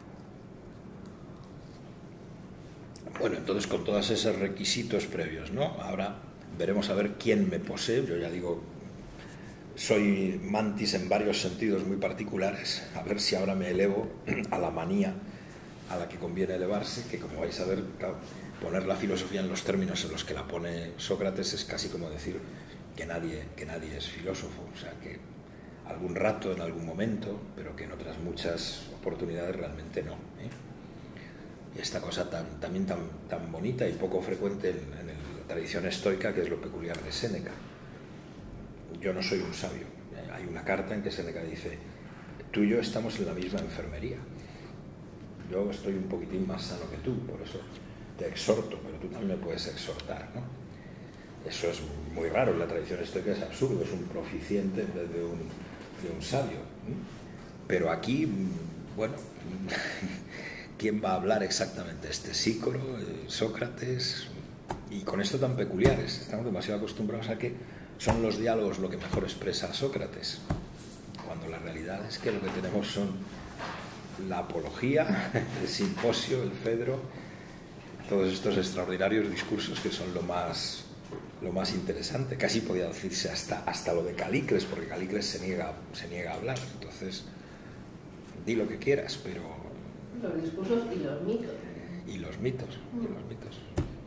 Speaker 1: Bueno, entonces con todos esos requisitos previos, ¿no? Ahora veremos a ver quién me posee. Yo ya digo, soy mantis en varios sentidos muy particulares. A ver si ahora me elevo a la manía a la que conviene elevarse, que como vais a ver, claro, poner la filosofía en los términos en los que la pone Sócrates es casi como decir que nadie, que nadie es filósofo. O sea, que algún rato, en algún momento, pero que en otras muchas oportunidades realmente no, ¿eh? Y esta cosa tan, también tan, tan bonita y poco frecuente en, en la tradición estoica, que es lo peculiar de Séneca. Yo no soy un sabio. Hay una carta en que Séneca dice: tú y yo estamos en la misma enfermería. Yo estoy un poquitín más sano que tú, por eso te exhorto, pero tú también me puedes exhortar, ¿no? Eso es muy raro en la tradición estoica, es absurdo, es un proficiente en vez de un, de un sabio. Pero aquí, bueno, ¿quién va a hablar exactamente? Este Sícoro, Sócrates, y con esto tan peculiares. Estamos demasiado acostumbrados a que son los diálogos lo que mejor expresa a Sócrates, cuando la realidad es que lo que tenemos son la apología, el simposio, el Fedro, todos estos extraordinarios discursos que son lo más, lo más interesante. Casi podría decirse hasta, hasta lo de Calícles, porque Calícles se niega, se niega a hablar. Entonces, di lo que quieras, pero...
Speaker 2: Los discursos y los mitos.
Speaker 1: Y los mitos, y los mitos.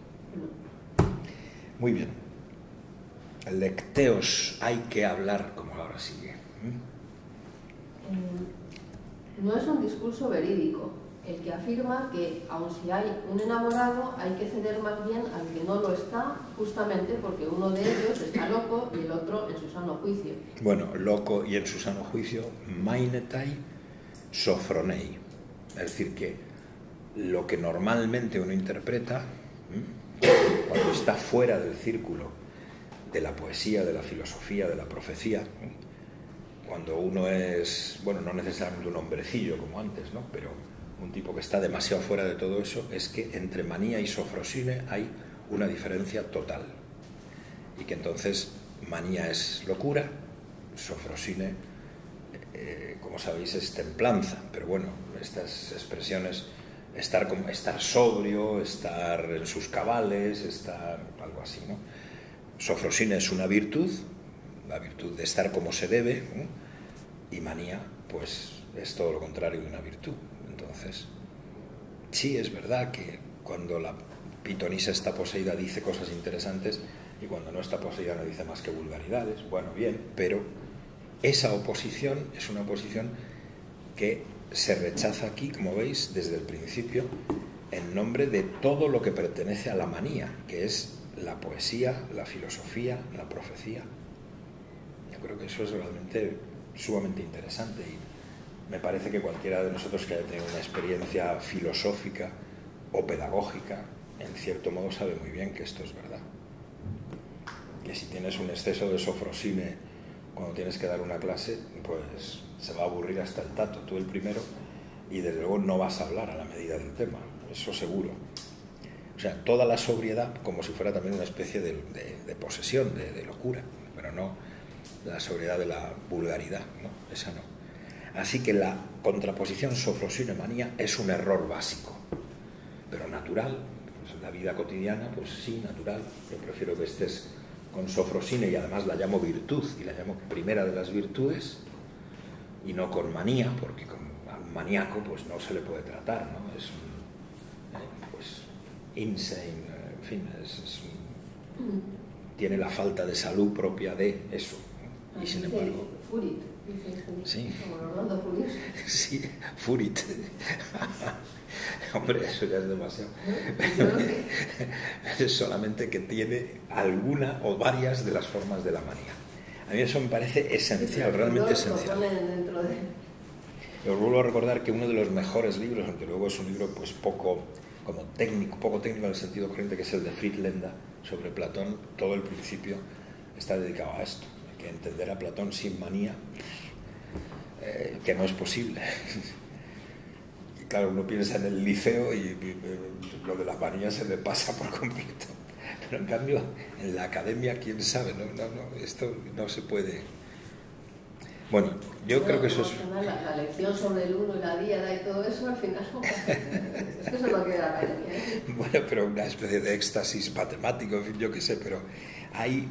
Speaker 1: Muy bien. Lecteos, hay que hablar, como ahora sigue.
Speaker 2: No es un discurso verídico el que afirma que, aun si hay un enamorado, hay que ceder más bien al que no lo está, justamente porque uno de ellos está loco y el otro en su sano juicio.
Speaker 1: Bueno, loco y en su sano juicio, mainetai sophronei. Es decir, que lo que normalmente uno interpreta, ¿m? cuando está fuera del círculo de la poesía, de la filosofía, de la profecía, ¿m? cuando uno es, bueno, no necesariamente un hombrecillo como antes, ¿no? Pero un tipo que está demasiado fuera de todo eso, es que entre manía y sofrosine hay una diferencia total. Y que entonces manía es locura, sofrosine, eh, como sabéis, es templanza. Pero bueno, estas expresiones, estar, como, estar sobrio, estar en sus cabales, estar algo así, ¿no? Sofrosine es una virtud, la virtud de estar como se debe, ¿eh? Y manía, pues es todo lo contrario de una virtud. Entonces, sí es verdad que cuando la pitonisa está poseída dice cosas interesantes y cuando no está poseída no dice más que vulgaridades. Bueno, bien, pero esa oposición es una oposición que se rechaza aquí, como veis, desde el principio, en nombre de todo lo que pertenece a la manía, que es la poesía, la filosofía, la profecía. Yo creo que eso es realmente sumamente interesante y me parece que cualquiera de nosotros que haya tenido una experiencia filosófica o pedagógica, en cierto modo sabe muy bien que esto es verdad. Que si tienes un exceso de sofrosine cuando tienes que dar una clase, pues se va a aburrir hasta el tato, tú el primero, y desde luego no vas a hablar a la medida del tema, eso seguro. O sea, toda la sobriedad como si fuera también una especie de, de, de posesión, de, de locura, pero no la sobriedad de la vulgaridad, ¿no? Esa no. Así que la contraposición sofrosine-manía es un error básico, pero natural. Pues en la vida cotidiana, pues sí, natural. Yo prefiero que estés con sofrosine y además la llamo virtud y la llamo primera de las virtudes y no con manía, porque con un maníaco pues no se le puede tratar, ¿no? Es un, eh, pues insane, en fin, es, es un, tiene la falta de salud propia de eso, ¿no? Y sin embargo...
Speaker 2: Furit, dice Furit,
Speaker 1: sí.
Speaker 2: como Orlando Furioso.
Speaker 1: Sí, Furit. Hombre, eso ya es demasiado. Es solamente que tiene alguna o varias de las formas de la manía. A mí eso me parece esencial, realmente esencial. Os vuelvo a recordar que uno de los mejores libros, aunque luego es un libro pues poco como técnico, poco técnico en el sentido corriente, que es el de Friedländer sobre Platón, todo el principio está dedicado a esto, que entender a Platón sin manía, eh, que no es posible. Y claro, uno piensa en el liceo y, y, y lo de las manías se le pasa por completo. Pero en cambio, en la academia, quién sabe, no, no, no, esto no se puede, Bueno, yo creo que eso es...
Speaker 2: La, la lección sobre el uno y la diada y todo eso, al final no pasa. Es que eso es lo que da la academia, ¿eh?
Speaker 1: Bueno, pero una especie de éxtasis matemático, en fin, yo qué sé, pero hay...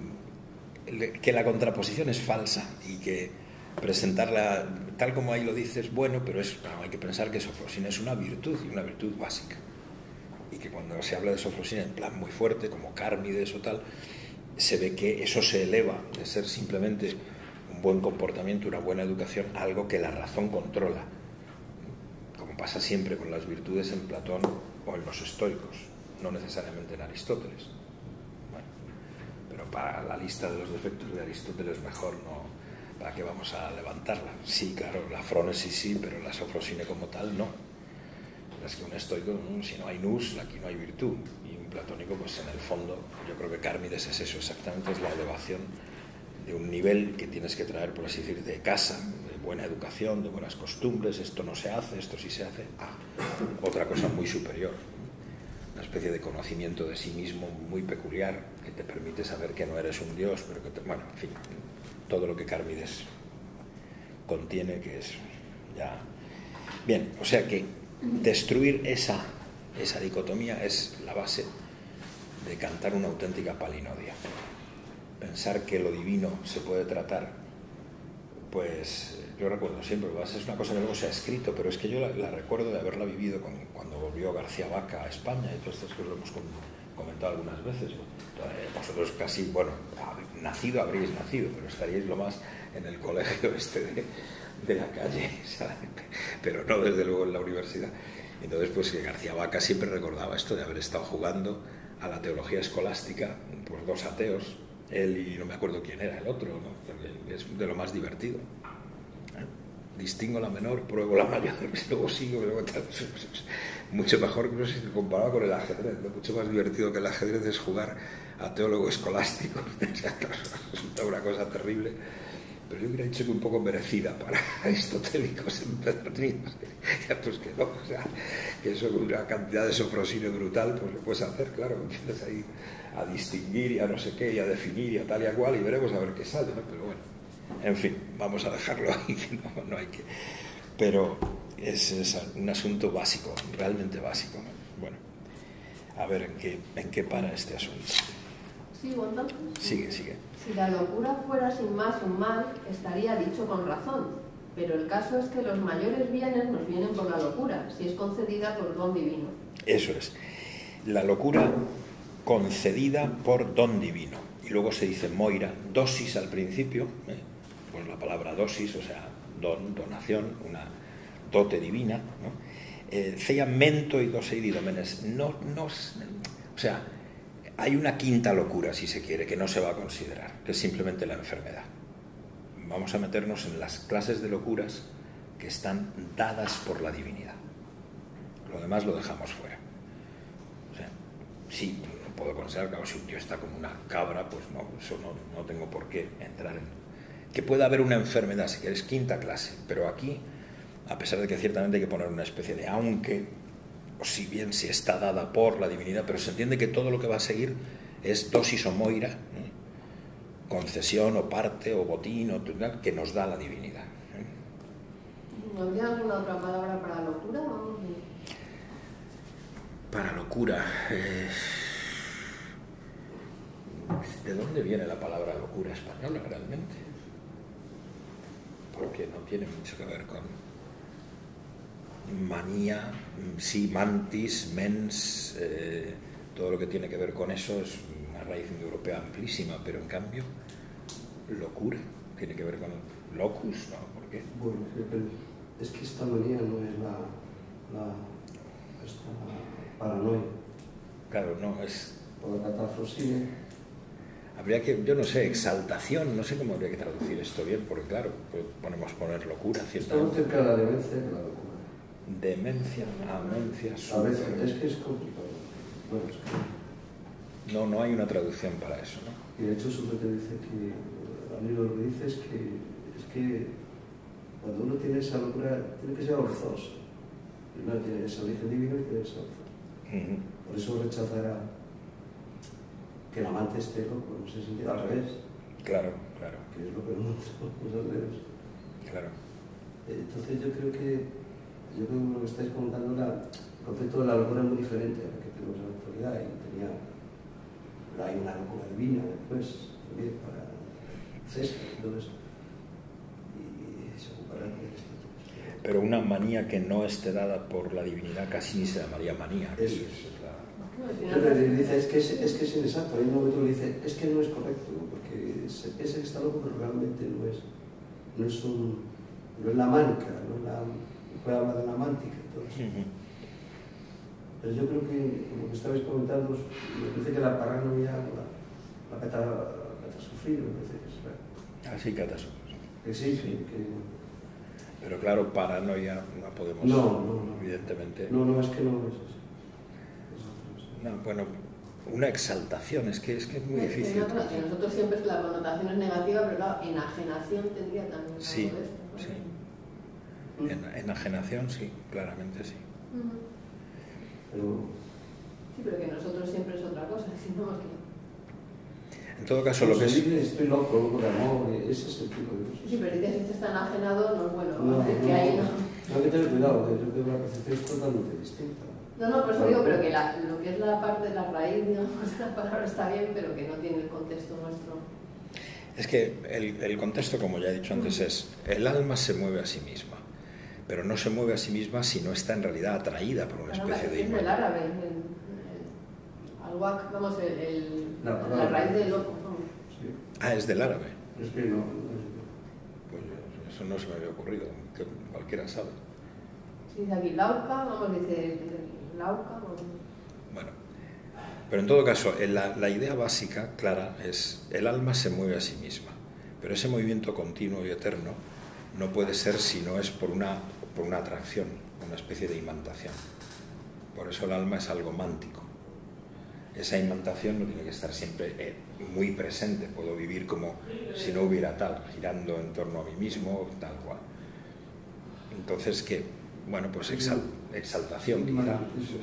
Speaker 1: que la contraposición es falsa y que presentarla tal como ahí lo dices, bueno, pero es, bueno, hay que pensar que Sofrosina es una virtud y una virtud básica. Y que cuando se habla de Sofrosina en plan muy fuerte, como Cármides o tal, se ve que eso se eleva de ser simplemente un buen comportamiento, una buena educación, a algo que la razón controla, como pasa siempre con las virtudes en Platón o en los estoicos, no necesariamente en Aristóteles. Bueno, pero para la lista de los defectos de Aristóteles mejor no, ¿para qué vamos a levantarla? Sí, claro, la frónesis sí, pero la sofrosine como tal no. Es que un estoico, si no hay nous, aquí no hay virtud. Y un platónico, pues en el fondo, yo creo que Cármides es eso exactamente, es la elevación de un nivel que tienes que traer, por así decir, de casa, de buena educación, de buenas costumbres, esto no se hace, esto sí se hace, ah, otra cosa muy superior, una especie de conocimiento de sí mismo muy peculiar, que te permite saber que no eres un dios, pero que, te, bueno, en fin, todo lo que Cármides contiene, que es ya... Bien, o sea que destruir esa, esa dicotomía es la base de cantar una auténtica palinodia. Pensar que lo divino se puede tratar, pues yo recuerdo siempre, es una cosa que luego se ha escrito, pero es que yo la, la recuerdo de haberla vivido con, cuando volvió García Vaca a España, y todas estas cosas lo hemos comentado algunas veces. Vosotros casi, bueno, nacido habríais nacido, pero estaríais lo más en el colegio este de, de la calle, ¿sabes? Pero no desde luego en la universidad. Entonces, pues que García Vaca siempre recordaba esto de haber estado jugando a la teología escolástica, pues dos ateos, él y no me acuerdo quién era el otro, ¿no? Porque es de lo más divertido. ¿Eh? Distingo la menor, pruebo la mayor, luego sigo, luego tal. Mucho mejor, no sé si comparado con el ajedrez, ¿no? Mucho más divertido que el ajedrez es jugar a teólogo escolástico. Es una cosa terrible. Pero yo hubiera dicho que un poco merecida para aristotélicos empedernidos. Ya pues que no, o sea, que eso con una cantidad de sofrosine brutal, pues lo puedes hacer, claro, empiezas ahí a distinguir y a no sé qué, y a definir y a tal y a cual, y veremos a ver qué sale, ¿no? Pero bueno, en fin, vamos a dejarlo ahí, que no, no hay que... Pero es, es un asunto básico, realmente básico, ¿no? Bueno, a ver en qué, en qué para este asunto.
Speaker 2: ¿Sigo entonces?
Speaker 1: Sigue, sigue.
Speaker 2: Si la locura fuera sin más un mal, estaría dicho con razón, pero el caso es que los mayores bienes nos vienen por la locura, si es concedida por don divino.
Speaker 1: Eso es, la locura concedida por don divino. Y luego se dice moira, dosis al principio, ¿eh? Pues la palabra dosis, o sea, don, donación, una dote divina, ¿no? Eh, ceia mento y dosei didomenes. No, no, o sea, hay una quinta locura, si se quiere, que no se va a considerar, que es simplemente la enfermedad. Vamos a meternos en las clases de locuras que están dadas por la divinidad. Lo demás lo dejamos fuera. O sea, sí, no puedo considerar, claro, si un tío está como una cabra, pues no, eso no, no tengo por qué entrar en... Que pueda haber una enfermedad, si quieres, quinta clase, pero aquí, a pesar de que ciertamente hay que poner una especie de aunque... o si bien si está dada por la divinidad, pero se entiende que todo lo que va a seguir es dosis o moira, ¿eh? Concesión o parte o botín o tal, que nos da la divinidad. ¿eh?
Speaker 2: ¿No habría alguna otra palabra para locura? Vamos a...
Speaker 1: Para locura, eh... ¿de dónde viene la palabra locura española realmente? Porque no tiene mucho que ver con manía, sí, mantis, mens, eh, todo lo que tiene que ver con eso es una raíz indoeuropea amplísima, pero en cambio, locura, tiene que ver con locus, ¿no? ¿Por qué?
Speaker 4: Bueno, pero es que esta manía no es la, la esta paranoia.
Speaker 1: Claro, no, es...
Speaker 4: Por la catafrosine.
Speaker 1: Habría que, yo no sé, exaltación, no sé cómo habría que traducir esto bien, porque claro, pues podemos poner locura,
Speaker 4: Estamos
Speaker 1: ciertamente.
Speaker 4: cerca de la demencia y de la locura.
Speaker 1: Demencia, amencia,
Speaker 4: A veces, es que es complicado. Bueno, es que...
Speaker 1: No, no hay una traducción para eso, ¿no?
Speaker 4: Y de hecho siempre te dice que, a mí lo que dice es que, es que cuando uno tiene esa locura, tiene que ser orzoso. Primero tiene ese origen divino y tiene ese orzoso.
Speaker 1: Uh-huh.
Speaker 4: Por eso rechazará que el amante esté loco, no se siente al revés.
Speaker 1: Claro, claro.
Speaker 4: Que es lo que no muchas veces.
Speaker 1: Claro.
Speaker 4: Entonces yo creo que, yo creo que lo que estáis comentando, la, el concepto de la locura es muy diferente a la que tenemos en la actualidad, y tenía, hay una locura divina después, también para César y todo eso, y se ocuparán de esto.
Speaker 1: Pero una manía que no esté dada por la divinidad casi ni se llamaría manía.
Speaker 4: Eso
Speaker 1: es la...
Speaker 4: Pero le dice, es que es, es que es inexacto, hay un momento que le dice, es que no es correcto, ¿no? Porque es, es el que está loco, pero realmente no es, no es un, no es la mánica, no es la, puede hablar de la mántica y todo eso. Uh-huh. Pero yo creo que, como que estabais comentando, me parece que la paranoia, la, la catástrofe, me parece que es la...
Speaker 1: Ah, sí, catástrofe.
Speaker 4: Que sí, que, que...
Speaker 1: Pero claro, paranoia no podemos,
Speaker 4: no, no, no.
Speaker 1: evidentemente.
Speaker 4: No, no, es que no es así.
Speaker 1: No, bueno, una exaltación, es que es, que es muy
Speaker 2: es
Speaker 1: difícil.
Speaker 2: Que nosotros, nosotros siempre la connotación es negativa, pero claro, enajenación tendría también
Speaker 1: sí,
Speaker 2: algo de esto, ¿no?
Speaker 1: Sí, en, enajenación sí, claramente sí.
Speaker 2: Uh-huh.
Speaker 4: Pero...
Speaker 2: Sí, pero que nosotros siempre es otra cosa, sino que...
Speaker 1: En todo caso, lo que es...
Speaker 4: Estoy loco, loco de amor, ese es el tipo de cosas.
Speaker 2: Sí, pero dices, este está enajenado, no es bueno,
Speaker 4: no,
Speaker 2: es que
Speaker 4: no,
Speaker 2: ahí no...
Speaker 4: No hay que tener cuidado, yo creo que la percepción es totalmente distinta.
Speaker 2: No, no, por eso digo, pero que la, lo que es la parte de la raíz, digamos, la palabra está bien, pero que no tiene el contexto nuestro.
Speaker 1: Es que el, el contexto, como ya he dicho antes, es el alma se mueve a sí misma, pero no se mueve a sí misma si no está en realidad atraída por una especie de
Speaker 2: imagen. Es del árabe, el, el, el al-waq, vamos, el, el,
Speaker 4: la,
Speaker 2: la raíz del loco.
Speaker 1: Sí. Ah, es del árabe.
Speaker 4: Es que no, no,
Speaker 1: pues eso no se me había ocurrido, que cualquiera sabe.
Speaker 2: Sí, dice aquí lauca, vamos, dice lauca. Vamos.
Speaker 1: Bueno, pero en todo caso, la, la idea básica, clara, es el alma se mueve a sí misma, pero ese movimiento continuo y eterno no puede ser si no es por una, por una atracción, una especie de imantación. Por eso el alma es algo mántico. Esa imantación no tiene que estar siempre eh, muy presente, puedo vivir como si no hubiera tal, girando en torno a mí mismo, tal cual. Entonces, ¿qué? Bueno, pues exal, exaltación, quizá.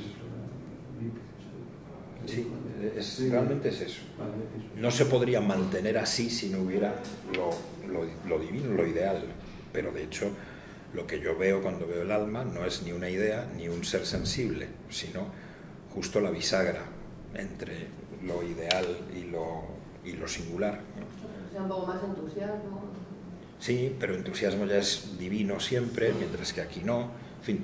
Speaker 1: Sí, es, realmente es eso. No se podría mantener así si no hubiera lo, lo, lo divino, lo ideal. Pero de hecho, lo que yo veo cuando veo el alma no es ni una idea ni un ser sensible, sino justo la bisagra entre lo ideal y lo, y lo singular, ¿no?
Speaker 2: O sea, un poco más entusiasmo.
Speaker 1: Sí, pero entusiasmo ya es divino siempre, mientras que aquí no, en fin.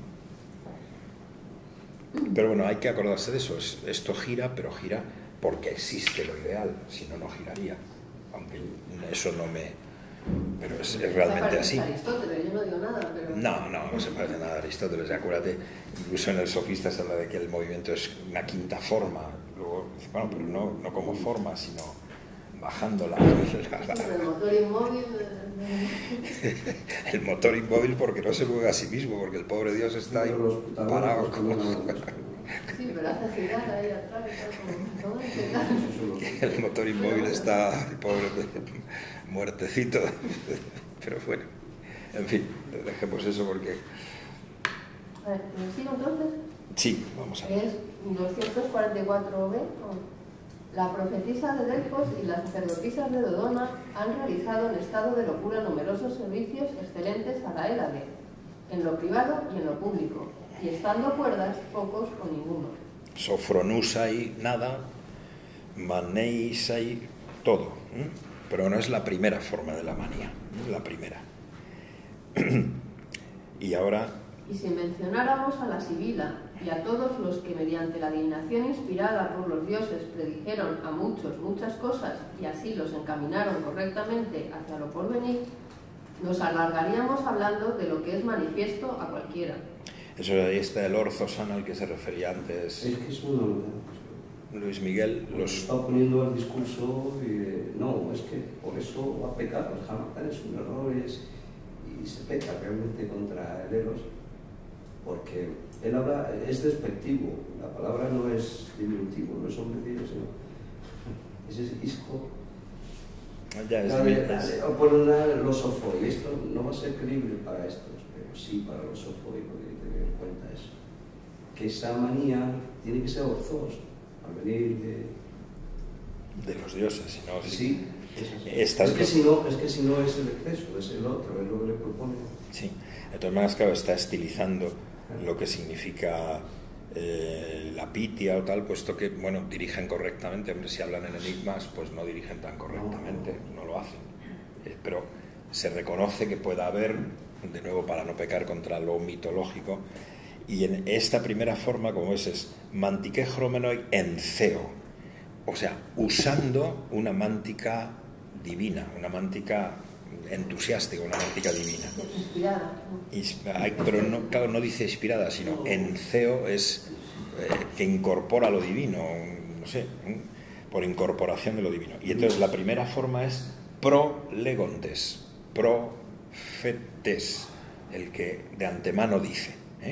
Speaker 1: Pero bueno, hay que acordarse de eso, esto gira, pero gira porque existe lo ideal, si no, no giraría, aunque eso no me... Pero es, es realmente así.
Speaker 2: Aristóteles, yo no digo nada, pero...
Speaker 1: No, no, no se parece nada a Aristóteles, acuérdate, incluso en el Sofista se habla de que el movimiento es una quinta forma, luego, bueno, pero no, no como forma, sino bajando la... la, la...
Speaker 2: Sí, el motor inmóvil...
Speaker 1: El motor inmóvil porque no se mueve a sí mismo, porque el pobre Dios está ahí parado. Como...
Speaker 2: Sí, pero hace girar ahí atrás y tal, como...
Speaker 1: El motor inmóvil está, el pobre, muertecito. Pero bueno, en fin, dejemos eso porque...
Speaker 2: A ver, ¿sigo entonces?
Speaker 1: Sí, vamos a ver.
Speaker 2: Es doscientos cuarenta y cuatro B. La profetisa de Delfos y las sacerdotisas de Dodona han realizado en estado de locura numerosos servicios excelentes a la Hélade, en lo privado y en lo público, y estando cuerdas, pocos o ninguno.
Speaker 1: Sofronusai, nada, maneisai, todo. ¿eh? Pero no es la primera forma de la manía, ¿eh? La primera. Y ahora...
Speaker 2: Y si mencionáramos a la Sibila y a todos los que mediante la adivinación inspirada por los dioses predijeron a muchos muchas cosas y así los encaminaron correctamente hacia lo porvenir, nos alargaríamos hablando de lo que es manifiesto a cualquiera.
Speaker 1: Eso ahí está el Orzosana al que se refería antes.
Speaker 4: Es que es una...
Speaker 1: Luis Miguel los...
Speaker 4: Está poniendo el discurso y eh, no, es que por eso va a pecar, el Hanukkah es un error y se peca realmente contra el Eros, porque él habla, es despectivo, la palabra no es diminutivo, no es hombre, sino ese isco.
Speaker 1: Ya es
Speaker 4: dale, dale, o por una los sofoi, esto no va a ser creíble para estos, pero sí para los sofoi, porque hay que tener en cuenta eso, que esa manía tiene que ser orzosa al venir de...
Speaker 1: de los dioses, sino
Speaker 4: sí,
Speaker 1: Esta
Speaker 4: es, que si no, es que si no es el exceso, es el otro, es lo que le propone.
Speaker 1: Sí, de todas maneras, claro, está estilizando lo que significa eh, la pitia o tal, puesto que, bueno, dirigen correctamente. Hombre, si hablan en enigmas, pues no dirigen tan correctamente, no lo hacen. Eh, pero se reconoce que pueda haber, de nuevo, para no pecar contra lo mitológico, y en esta primera forma, como ves, es mantique chromenoi enceo, o sea, usando una mántica divina, una mántica entusiástica, una mántica divina.
Speaker 2: Inspirada.
Speaker 1: Inspira, pero no, claro, no dice inspirada, sino enceo es eh, que incorpora lo divino, no sé, por incorporación de lo divino. Y entonces la primera forma es prolegontes, profetes, el que de antemano dice. ¿eh?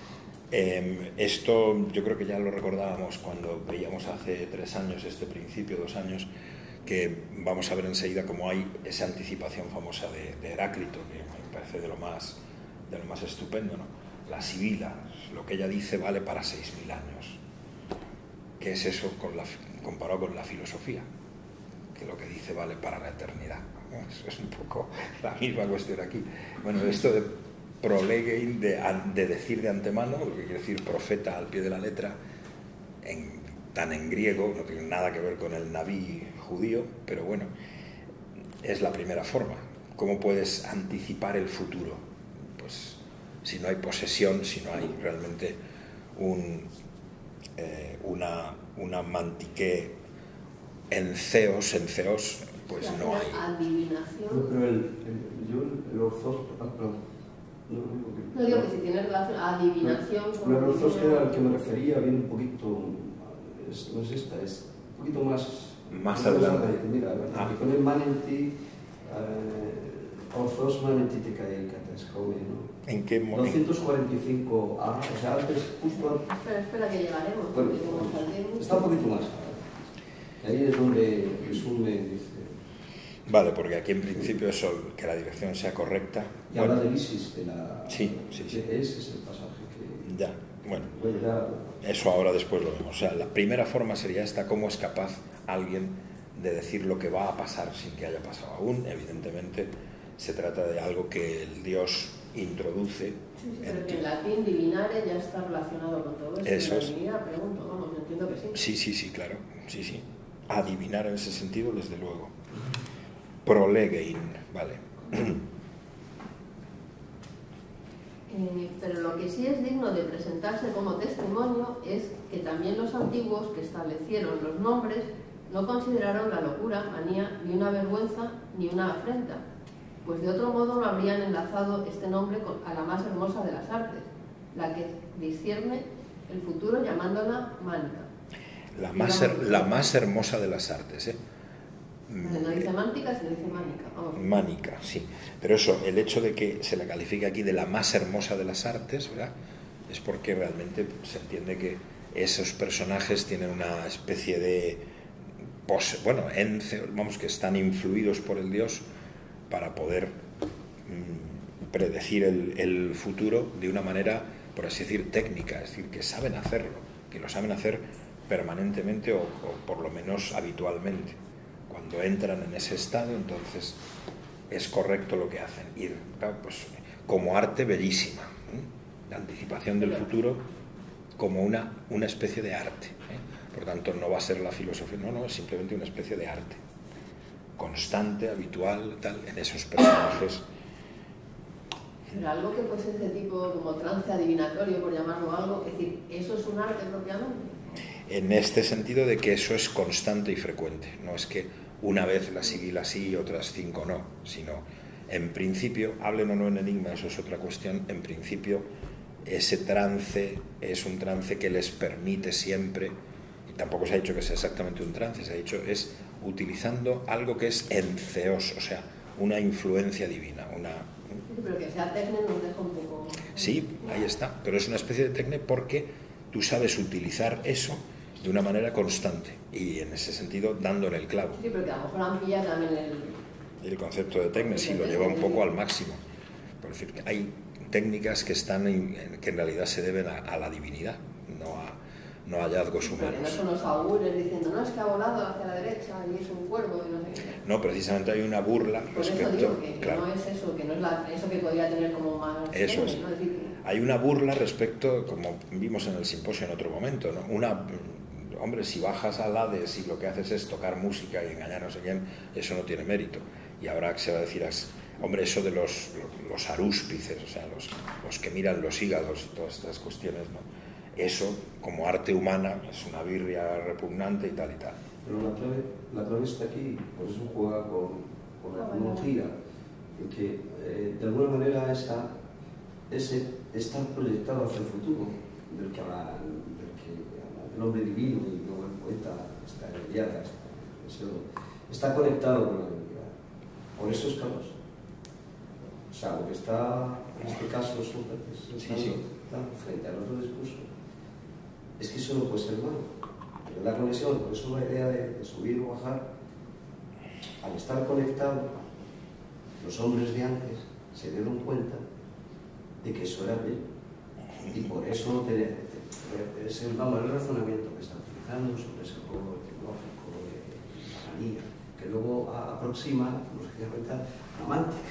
Speaker 1: Eh, esto yo creo que ya lo recordábamos cuando veíamos hace tres años este principio, dos años, que vamos a ver enseguida cómo hay esa anticipación famosa de, de Heráclito, que me parece de lo más, de lo más estupendo, ¿no? La sibila, lo que ella dice vale para seis mil años. ¿Qué es eso con la, comparado con la filosofía? Que lo que dice vale para la eternidad. Eso es un poco la misma cuestión aquí. Bueno, esto de prolegein, de, de decir de antemano, lo que quiere decir profeta al pie de la letra, en, tan en griego, no tiene nada que ver con el naví judío, pero bueno, es la primera forma. ¿Cómo puedes anticipar el futuro? Pues si no hay posesión, si no hay realmente un, eh, una, una mantique enceos, enceos, pues no hay.
Speaker 2: Adivinación.
Speaker 4: No, pero el, el, yo el orthos, ah, perdón. No, no,
Speaker 2: no digo que si tiene relación a adivinación.
Speaker 4: No, el orthos que era al que me refería, viene un poquito, es, no es esta, es un poquito más.
Speaker 1: Más adelante.
Speaker 4: Mira, ah. con el manenti, uh, orthos manenti te cae el catascome, ¿no?
Speaker 1: ¿En qué momento?
Speaker 4: doscientos cuarenta y cinco A, o sea, antes, justo antes.
Speaker 2: Espera, espera que llegaremos.
Speaker 4: Bueno,
Speaker 2: como
Speaker 4: está un poquito más. Ahí es donde resume, dice.
Speaker 1: Vale, porque aquí en principio eso, que la dirección sea correcta.
Speaker 4: Y
Speaker 1: bueno,
Speaker 4: habla de Isis, de la.
Speaker 1: Sí, sí, sí.
Speaker 4: Ese es el pasaje que.
Speaker 1: Ya, bueno.
Speaker 4: Bueno, ya.
Speaker 1: Eso ahora después lo vemos. O sea, la primera forma sería esta: cómo es capaz alguien de decir lo que va a pasar sin que haya pasado aún. Evidentemente, se trata de algo que el Dios introduce.
Speaker 2: Sí, sí, pero que en latín divinare ya está relacionado con todo esto.
Speaker 1: Eso es.
Speaker 2: Divinidad, pregunto, vamos, entiendo que sí.
Speaker 1: Sí, sí, sí, claro. Sí, sí. Adivinar en ese sentido, desde luego. Prolegein, vale.
Speaker 2: Eh, pero lo que sí es digno de presentarse como testimonio es que también los antiguos que establecieron los nombres no consideraron la locura, manía, ni una vergüenza, ni una afrenta, pues de otro modo no habrían enlazado este nombre a la más hermosa de las artes, la que discierne el futuro llamándola mánica.
Speaker 1: La más, her la más hermosa de las artes, ¿eh?
Speaker 2: No dice mántica, sino dice mánica. Vamos.
Speaker 1: Mánica, sí. Pero eso, el hecho de que se la califique aquí de la más hermosa de las artes, ¿verdad? Es porque realmente se entiende que esos personajes tienen una especie de... bueno, ence, vamos, que están influidos por el Dios para poder mmm, predecir el, el futuro de una manera, por así decir, técnica. Es decir, que saben hacerlo, que lo saben hacer permanentemente o, o por lo menos habitualmente. Cuando entran en ese estado, entonces es correcto lo que hacen. Y claro, pues, como arte bellísima, ¿eh? La anticipación del futuro como una, una especie de arte. ¿eh? Por tanto, no va a ser la filosofía, no, no, es simplemente una especie de arte. Constante, habitual, tal, en esos personajes.
Speaker 2: Pero algo que fuese ese tipo como trance adivinatorio, por llamarlo algo, es decir, ¿eso es un arte propiamente?
Speaker 1: En este sentido de que eso es constante y frecuente, no es que una vez la sibila sí y otras cinco no, sino en principio, hablen o no en enigma, eso es otra cuestión, en principio ese trance es un trance que les permite siempre, y tampoco se ha dicho que sea exactamente un trance, se ha dicho es utilizando algo que es enceos, o sea, una influencia divina, una...
Speaker 2: Sí, pero que sea tecne nos deja un poco...
Speaker 1: Sí, ahí está, pero es una especie de tecne porque tú sabes utilizar eso de una manera constante y en ese sentido dándole el clavo.
Speaker 2: Sí, pero que a lo mejor han pillado también el...
Speaker 1: El concepto de tecne sí lo lleva un poco al máximo. Por decir que hay técnicas que están en, que en realidad se deben a, a la divinidad, no a, no hallazgos
Speaker 2: Pero que no
Speaker 1: humanos.
Speaker 2: son los augures diciendo, no, es que ha volado hacia la derecha y es un cuervo y no sé qué.
Speaker 1: No, precisamente hay una burla
Speaker 2: Por eso
Speaker 1: respecto...
Speaker 2: digo que, que
Speaker 1: claro,
Speaker 2: no es eso, que no es la, eso que podría tener como más...
Speaker 1: Eso
Speaker 2: nombre,
Speaker 1: es.
Speaker 2: ¿no? Es decir, que-
Speaker 1: hay una burla respecto, como vimos en el simposio en otro momento, ¿no? Una... Hombre, si bajas al Hades y lo que haces es tocar música y engañar a no sé quién, eso no tiene mérito. Y ahora se va a decir, hombre, eso de los, los arúspices, o sea, los, los que miran los hígados y todas estas cuestiones, ¿no? Eso, como arte humana, es una birria repugnante y tal y tal.
Speaker 4: Pero la clave, la clave está aquí, por eso juega con, con la tecnología, en que eh, de alguna manera esa, ese estar proyectado hacia el futuro, del que habla, del que habla el hombre divino y luego el poeta, está Eliada, está, está conectado con la divinidad. Por eso es Carlos. O sea, lo que está, en este caso, Sócrates,
Speaker 1: Sí, sí.
Speaker 4: frente al otro discurso, es que eso no puede ser malo. Pero la conexión, por eso la idea de, de subir o bajar, al estar conectado, los hombres de antes se dieron cuenta de que eso era bello. Y por eso te, te, es el, vamos, el razonamiento que está utilizando sobre ese juego tecnológico de la manía, que luego aproxima, lógicamente, a la mántica.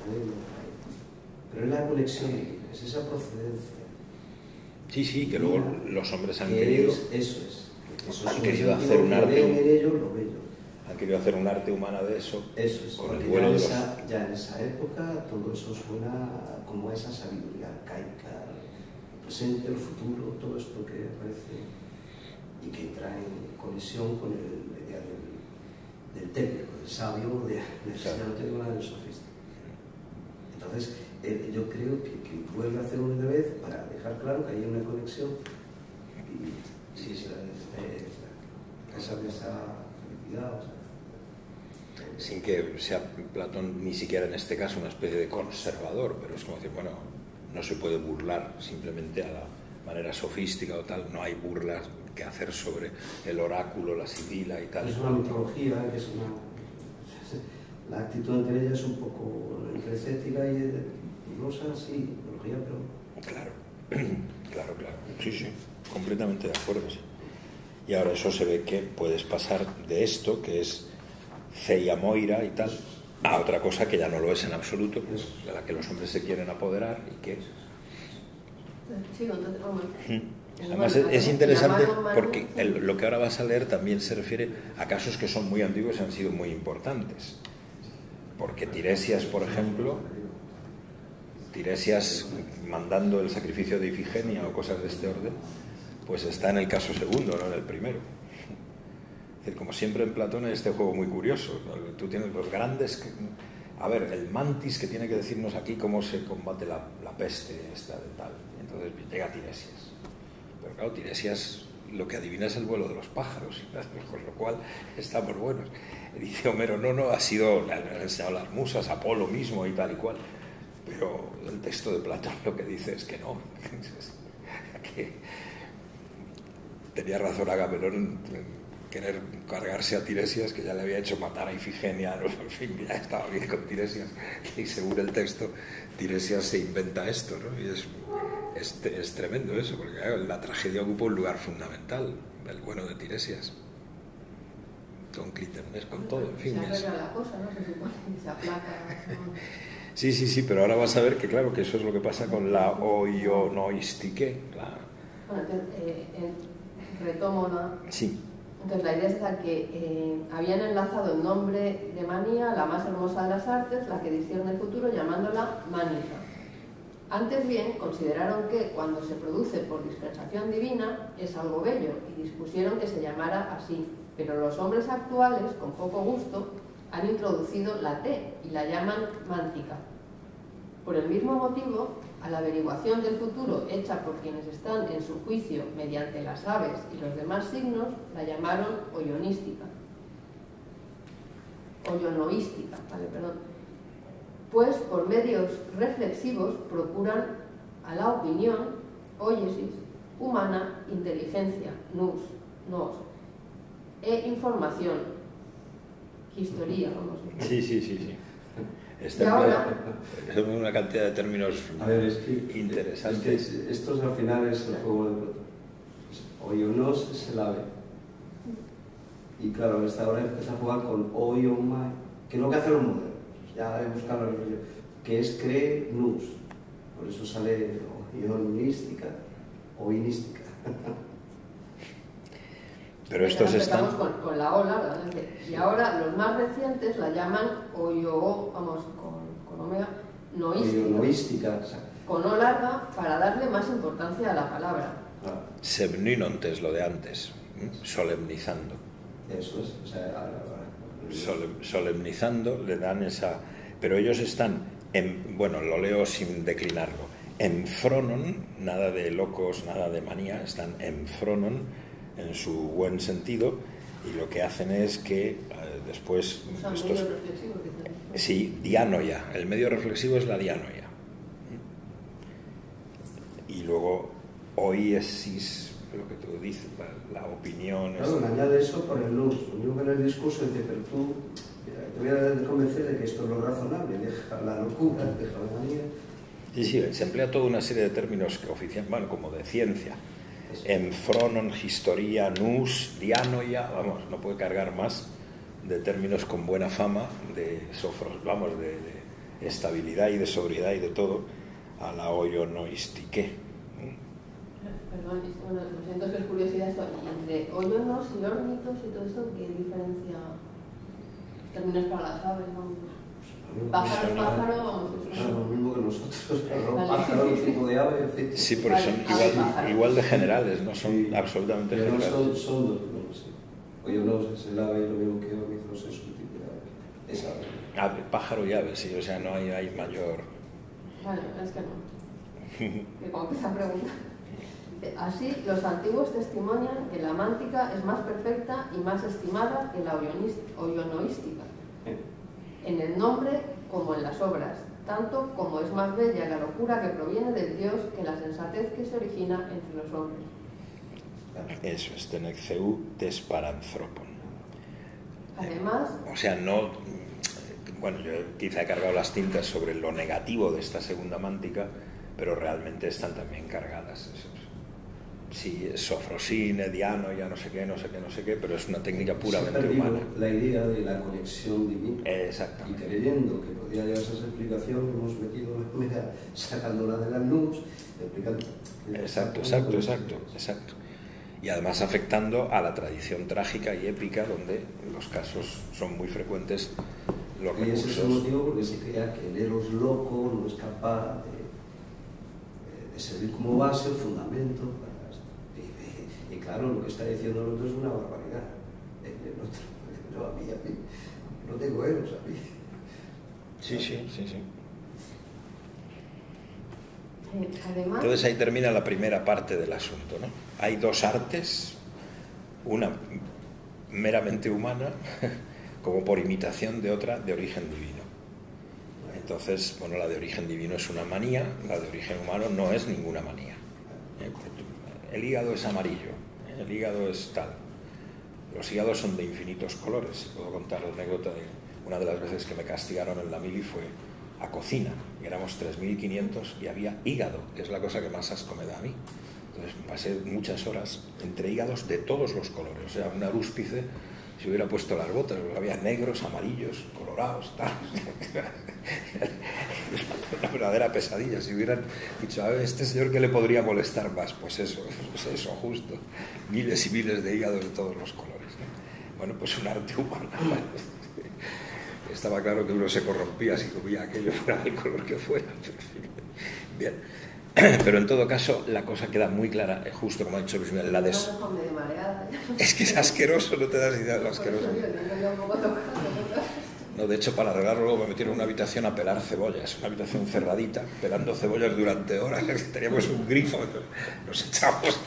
Speaker 4: Pero es la conexión, es esa procedencia.
Speaker 1: Sí, sí, que luego los hombres han
Speaker 4: que
Speaker 1: querido...
Speaker 4: Es, eso es. Eso
Speaker 1: han
Speaker 4: es
Speaker 1: querido
Speaker 4: un
Speaker 1: hacer un
Speaker 4: que
Speaker 1: arte...
Speaker 4: ven en ellos lo bello.
Speaker 1: Han querido hacer un arte humana de eso.
Speaker 4: Eso es,
Speaker 1: con
Speaker 4: porque
Speaker 1: el vuelo
Speaker 4: ya,
Speaker 1: de
Speaker 4: en
Speaker 1: los...
Speaker 4: esa, ya en esa época todo eso suena como a esa sabiduría arcaica, el presente, el futuro, todo esto que aparece y que entra en conexión con el, la idea del, del técnico, del sabio, de, de claro. Ya no tengo nada del sofista. Entonces, eh, yo creo que, que vuelve a hacer una vez para dejar claro que hay una conexión y sí, esa, esa, esa, esa felicidad. O sea,
Speaker 1: sin que sea Platón ni siquiera en este caso una especie de conservador, pero es como decir, bueno, no se puede burlar simplemente a la manera sofística o tal, no hay burlas que hacer sobre el oráculo, la sibila y tal.
Speaker 4: Es una mitología, que es una... La actitud ante ella es un poco entre escéptica y dudosa, sí, mitología, pero...
Speaker 1: Claro, claro, claro, sí, sí, completamente de acuerdo, sí. Y ahora eso se ve que puedes pasar de esto, que es Theia Moira y tal, a otra cosa que ya no lo es en absoluto, de la que los hombres se quieren apoderar y que...
Speaker 2: Sí, entonces, hombre.
Speaker 1: Además es, es interesante porque el, lo que ahora vas a leer también se refiere a casos que son muy antiguos y han sido muy importantes. Porque Tiresias, por ejemplo, Tiresias mandando el sacrificio de Ifigenia o cosas de este orden, pues está en el caso segundo, no en el primero. Es decir, como siempre en Platón hay este juego muy curioso. Tú tienes los grandes... Que, a ver, el mantis que tiene que decirnos aquí cómo se combate la, la peste esta de tal. Entonces llega Tiresias. Pero claro, Tiresias lo que adivina es el vuelo de los pájaros, con lo cual estamos buenos. Dice Homero, no, no, ha sido, le han enseñado las musas, Apolo mismo y tal y cual. Pero el texto de Platón lo que dice es que no. Que tenía razón Agamenón en querer cargarse a Tiresias, que ya le había hecho matar a Ifigenia, ¿no? En fin, ya estaba bien con Tiresias. Y según el texto, Tiresias se inventa esto, ¿no? Y es, es, es tremendo eso, porque claro, la tragedia ocupa un lugar fundamental, el bueno de Tiresias. Con Clitemnestra, con todo, en fin.
Speaker 2: Se arregla la cosa, ¿no? Se supone que se aplaca.
Speaker 1: Sí, sí, sí, pero ahora vas a ver que claro, que eso es lo que pasa con la oionoistike, claro.
Speaker 2: Bueno, entonces, eh, eh, retomo la...
Speaker 1: Sí.
Speaker 2: Entonces la idea es esa que eh, habían enlazado el nombre de Manía, la más hermosa de las artes, la que discierne el futuro, llamándola Mánica. Antes bien, consideraron que cuando se produce por dispensación divina es algo bello y dispusieron que se llamara así. Pero los hombres actuales, con poco gusto, han introducido la T y la llaman mántica. Por el mismo motivo, a la averiguación del futuro hecha por quienes están en su juicio mediante las aves y los demás signos, la llamaron oionística. Oionoística, vale, perdón. Pues por medios reflexivos procuran a la opinión, óyesis, humana, inteligencia, nous, nos, e información, historia, vamos a decir.
Speaker 1: Sí, sí, sí, sí. Este
Speaker 2: Y ahora...
Speaker 1: Es una cantidad de términos
Speaker 4: a ver, es que,
Speaker 1: interesantes.
Speaker 4: Es que estos al final es el juego de Platón. Oionos es el ave. Y claro, esta ahora empieza a jugar con oiomai, que es lo que hacen los modernos, ya he buscado la reflexión, que es cre nus. Por eso sale oionística, oinística.
Speaker 1: Pero estos
Speaker 2: están...
Speaker 1: están...
Speaker 2: Con, con la ola, ¿verdad? Y ahora los más recientes la llaman oyo, vamos, con, con omega, noística.
Speaker 4: Oionoística,
Speaker 2: con o larga, para darle más importancia a la palabra.
Speaker 4: Claro.
Speaker 1: Semninontes, lo de antes, solemnizando.
Speaker 4: Eso es, o sea, ahora, ahora.
Speaker 1: Solem, solemnizando, le dan esa... Pero ellos están, en, bueno, lo leo sin declinarlo, en fronon, nada de locos, nada de manía, están en fronon, en su buen sentido, y lo que hacen es que eh, después...
Speaker 2: O sea,
Speaker 1: estos,
Speaker 2: medio reflexivo, que
Speaker 1: sí, dianoia, el medio reflexivo es la dianoia. Y luego, oiesis, lo que tú dices, la, la opinión...
Speaker 4: Claro, me añade eso por el nus. Lo único que en el discurso dice, pero tú, mira, te voy a convencer de que esto es lo razonable, deja la locura, deja la manía.
Speaker 1: Sí, sí, se emplea toda una serie de términos que oficial, bueno, como de ciencia. Enfronon, historia, nus, dianoia, vamos, no puede cargar más de términos con buena fama, de sofros, vamos, de, de estabilidad y de sobriedad y de todo, a la oionoistique.
Speaker 2: Perdón, bueno, lo siento que es curiosidad esto, y entre oionos y órnitos y todo esto, ¿qué diferencia? Términos para las aves, vamos. Pájaro, pájaro, vamos.
Speaker 4: Claro, lo mismo que nosotros, claro,
Speaker 2: Vale.
Speaker 4: pájaro, un tipo de ave, en fin.
Speaker 1: Sí, porque son igual, igual de generales, no son
Speaker 4: Sí,
Speaker 1: absolutamente
Speaker 4: pero no
Speaker 1: generales.
Speaker 4: son, son dos, no sé. Oionos es el ave, lo mismo que órnitos es un tipo de ave. Es ave.
Speaker 1: Ave, pájaro y ave, sí, o sea, no hay, hay mayor...
Speaker 2: Vale, es que no. Que como que se pregunta. Dice, así, los antiguos testimonian que la mántica es más perfecta y más estimada que la oionis- oionoística, en el nombre como en las obras, tanto como es más bella la locura que proviene del Dios que la sensatez que se origina entre los hombres.
Speaker 1: Eso es, tenexeu tesparanthropon.
Speaker 2: Además,
Speaker 1: O sea, no... Bueno, yo quizá he cargado las tintas sobre lo negativo de esta segunda mántica, pero realmente están también cargadas. Sí, sofrosine, diano, ya no sé qué, no sé qué, no sé qué, pero es una técnica puramente
Speaker 4: Se ha perdido
Speaker 1: humana.
Speaker 4: la idea de la conexión divina.
Speaker 1: Exactamente.
Speaker 4: Y creyendo que podía llevarse esa explicación, hemos metido la mira, sacándola de las nubes, explicando.
Speaker 1: Exacto, exacto, exacto, exacto. Y además afectando a la tradición trágica y épica, donde los casos son muy frecuentes, los
Speaker 4: Y ese es el
Speaker 1: recursos...
Speaker 4: motivo porque se crea que el eros loco no es capaz de, de servir como base o fundamento para esto. Y, y, y claro, lo que está diciendo el otro es una barbaridad. El, el otro, no, a mí, a mí, no tengo eros, a mí.
Speaker 1: Sí, sí, sí, sí.
Speaker 2: eh, además,
Speaker 1: Entonces ahí termina la primera parte del asunto, ¿no? Hay dos artes, una meramente humana, como por imitación de otra de origen divino. Entonces, bueno, la de origen divino es una manía, la de origen humano no es ninguna manía. El hígado es amarillo, el hígado es tal. Los hígados son de infinitos colores. Puedo contar la anécdota de una de las veces que me castigaron en la mili fue a cocina, y éramos tres mil quinientos y había hígado, que es la cosa que más asco me da a mí. Entonces pasé muchas horas entre hígados de todos los colores, o sea, un arúspice, si hubiera puesto las botas, había negros, amarillos, colorados, tal. Una verdadera pesadilla. Si hubieran dicho, a ver, este señor, ¿qué le podría molestar más? Pues eso, pues eso, justo. Miles y miles de hígados de todos los colores, ¿no? Bueno, pues un arte humano. Estaba claro que uno se corrompía si comía aquello fuera del color que fuera. Bien. Pero en todo caso, la cosa queda muy clara, justo como ha dicho Luis Miguel, la des... Es que es asqueroso, no te das idea de lo asqueroso. No, de hecho, para arreglarlo luego me metieron en una habitación a pelar cebollas, una habitación cerradita, pelando cebollas durante horas, teníamos un grifo, nos echamos...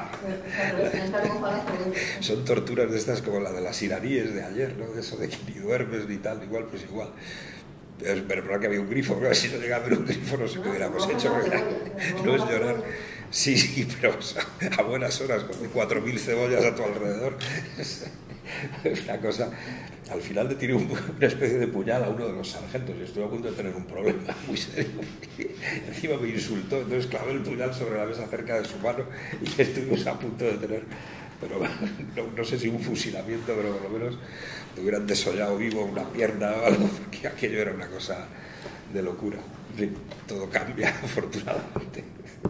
Speaker 1: Son torturas de estas como la de las iraníes de ayer, ¿no? De eso de que ni duermes ni tal, igual, pues igual. Pero, pero, pero que había un grifo, porque si no llegaba a haber un grifo no sé qué hubiéramos hecho. No es llorar. Sí, sí, pero o sea, a buenas horas, con cuatro mil cebollas a tu alrededor. Es una cosa. Al final le tiré un, una especie de puñal a uno de los sargentos y estuve a punto de tener un problema muy serio. Encima me insultó, entonces clavé el puñal sobre la mesa cerca de su mano y estuvimos a punto de tener, pero no, no sé si un fusilamiento, pero por lo menos te hubieran desollado vivo una pierna o algo, porque aquello era una cosa de locura. En fin, todo cambia, afortunadamente.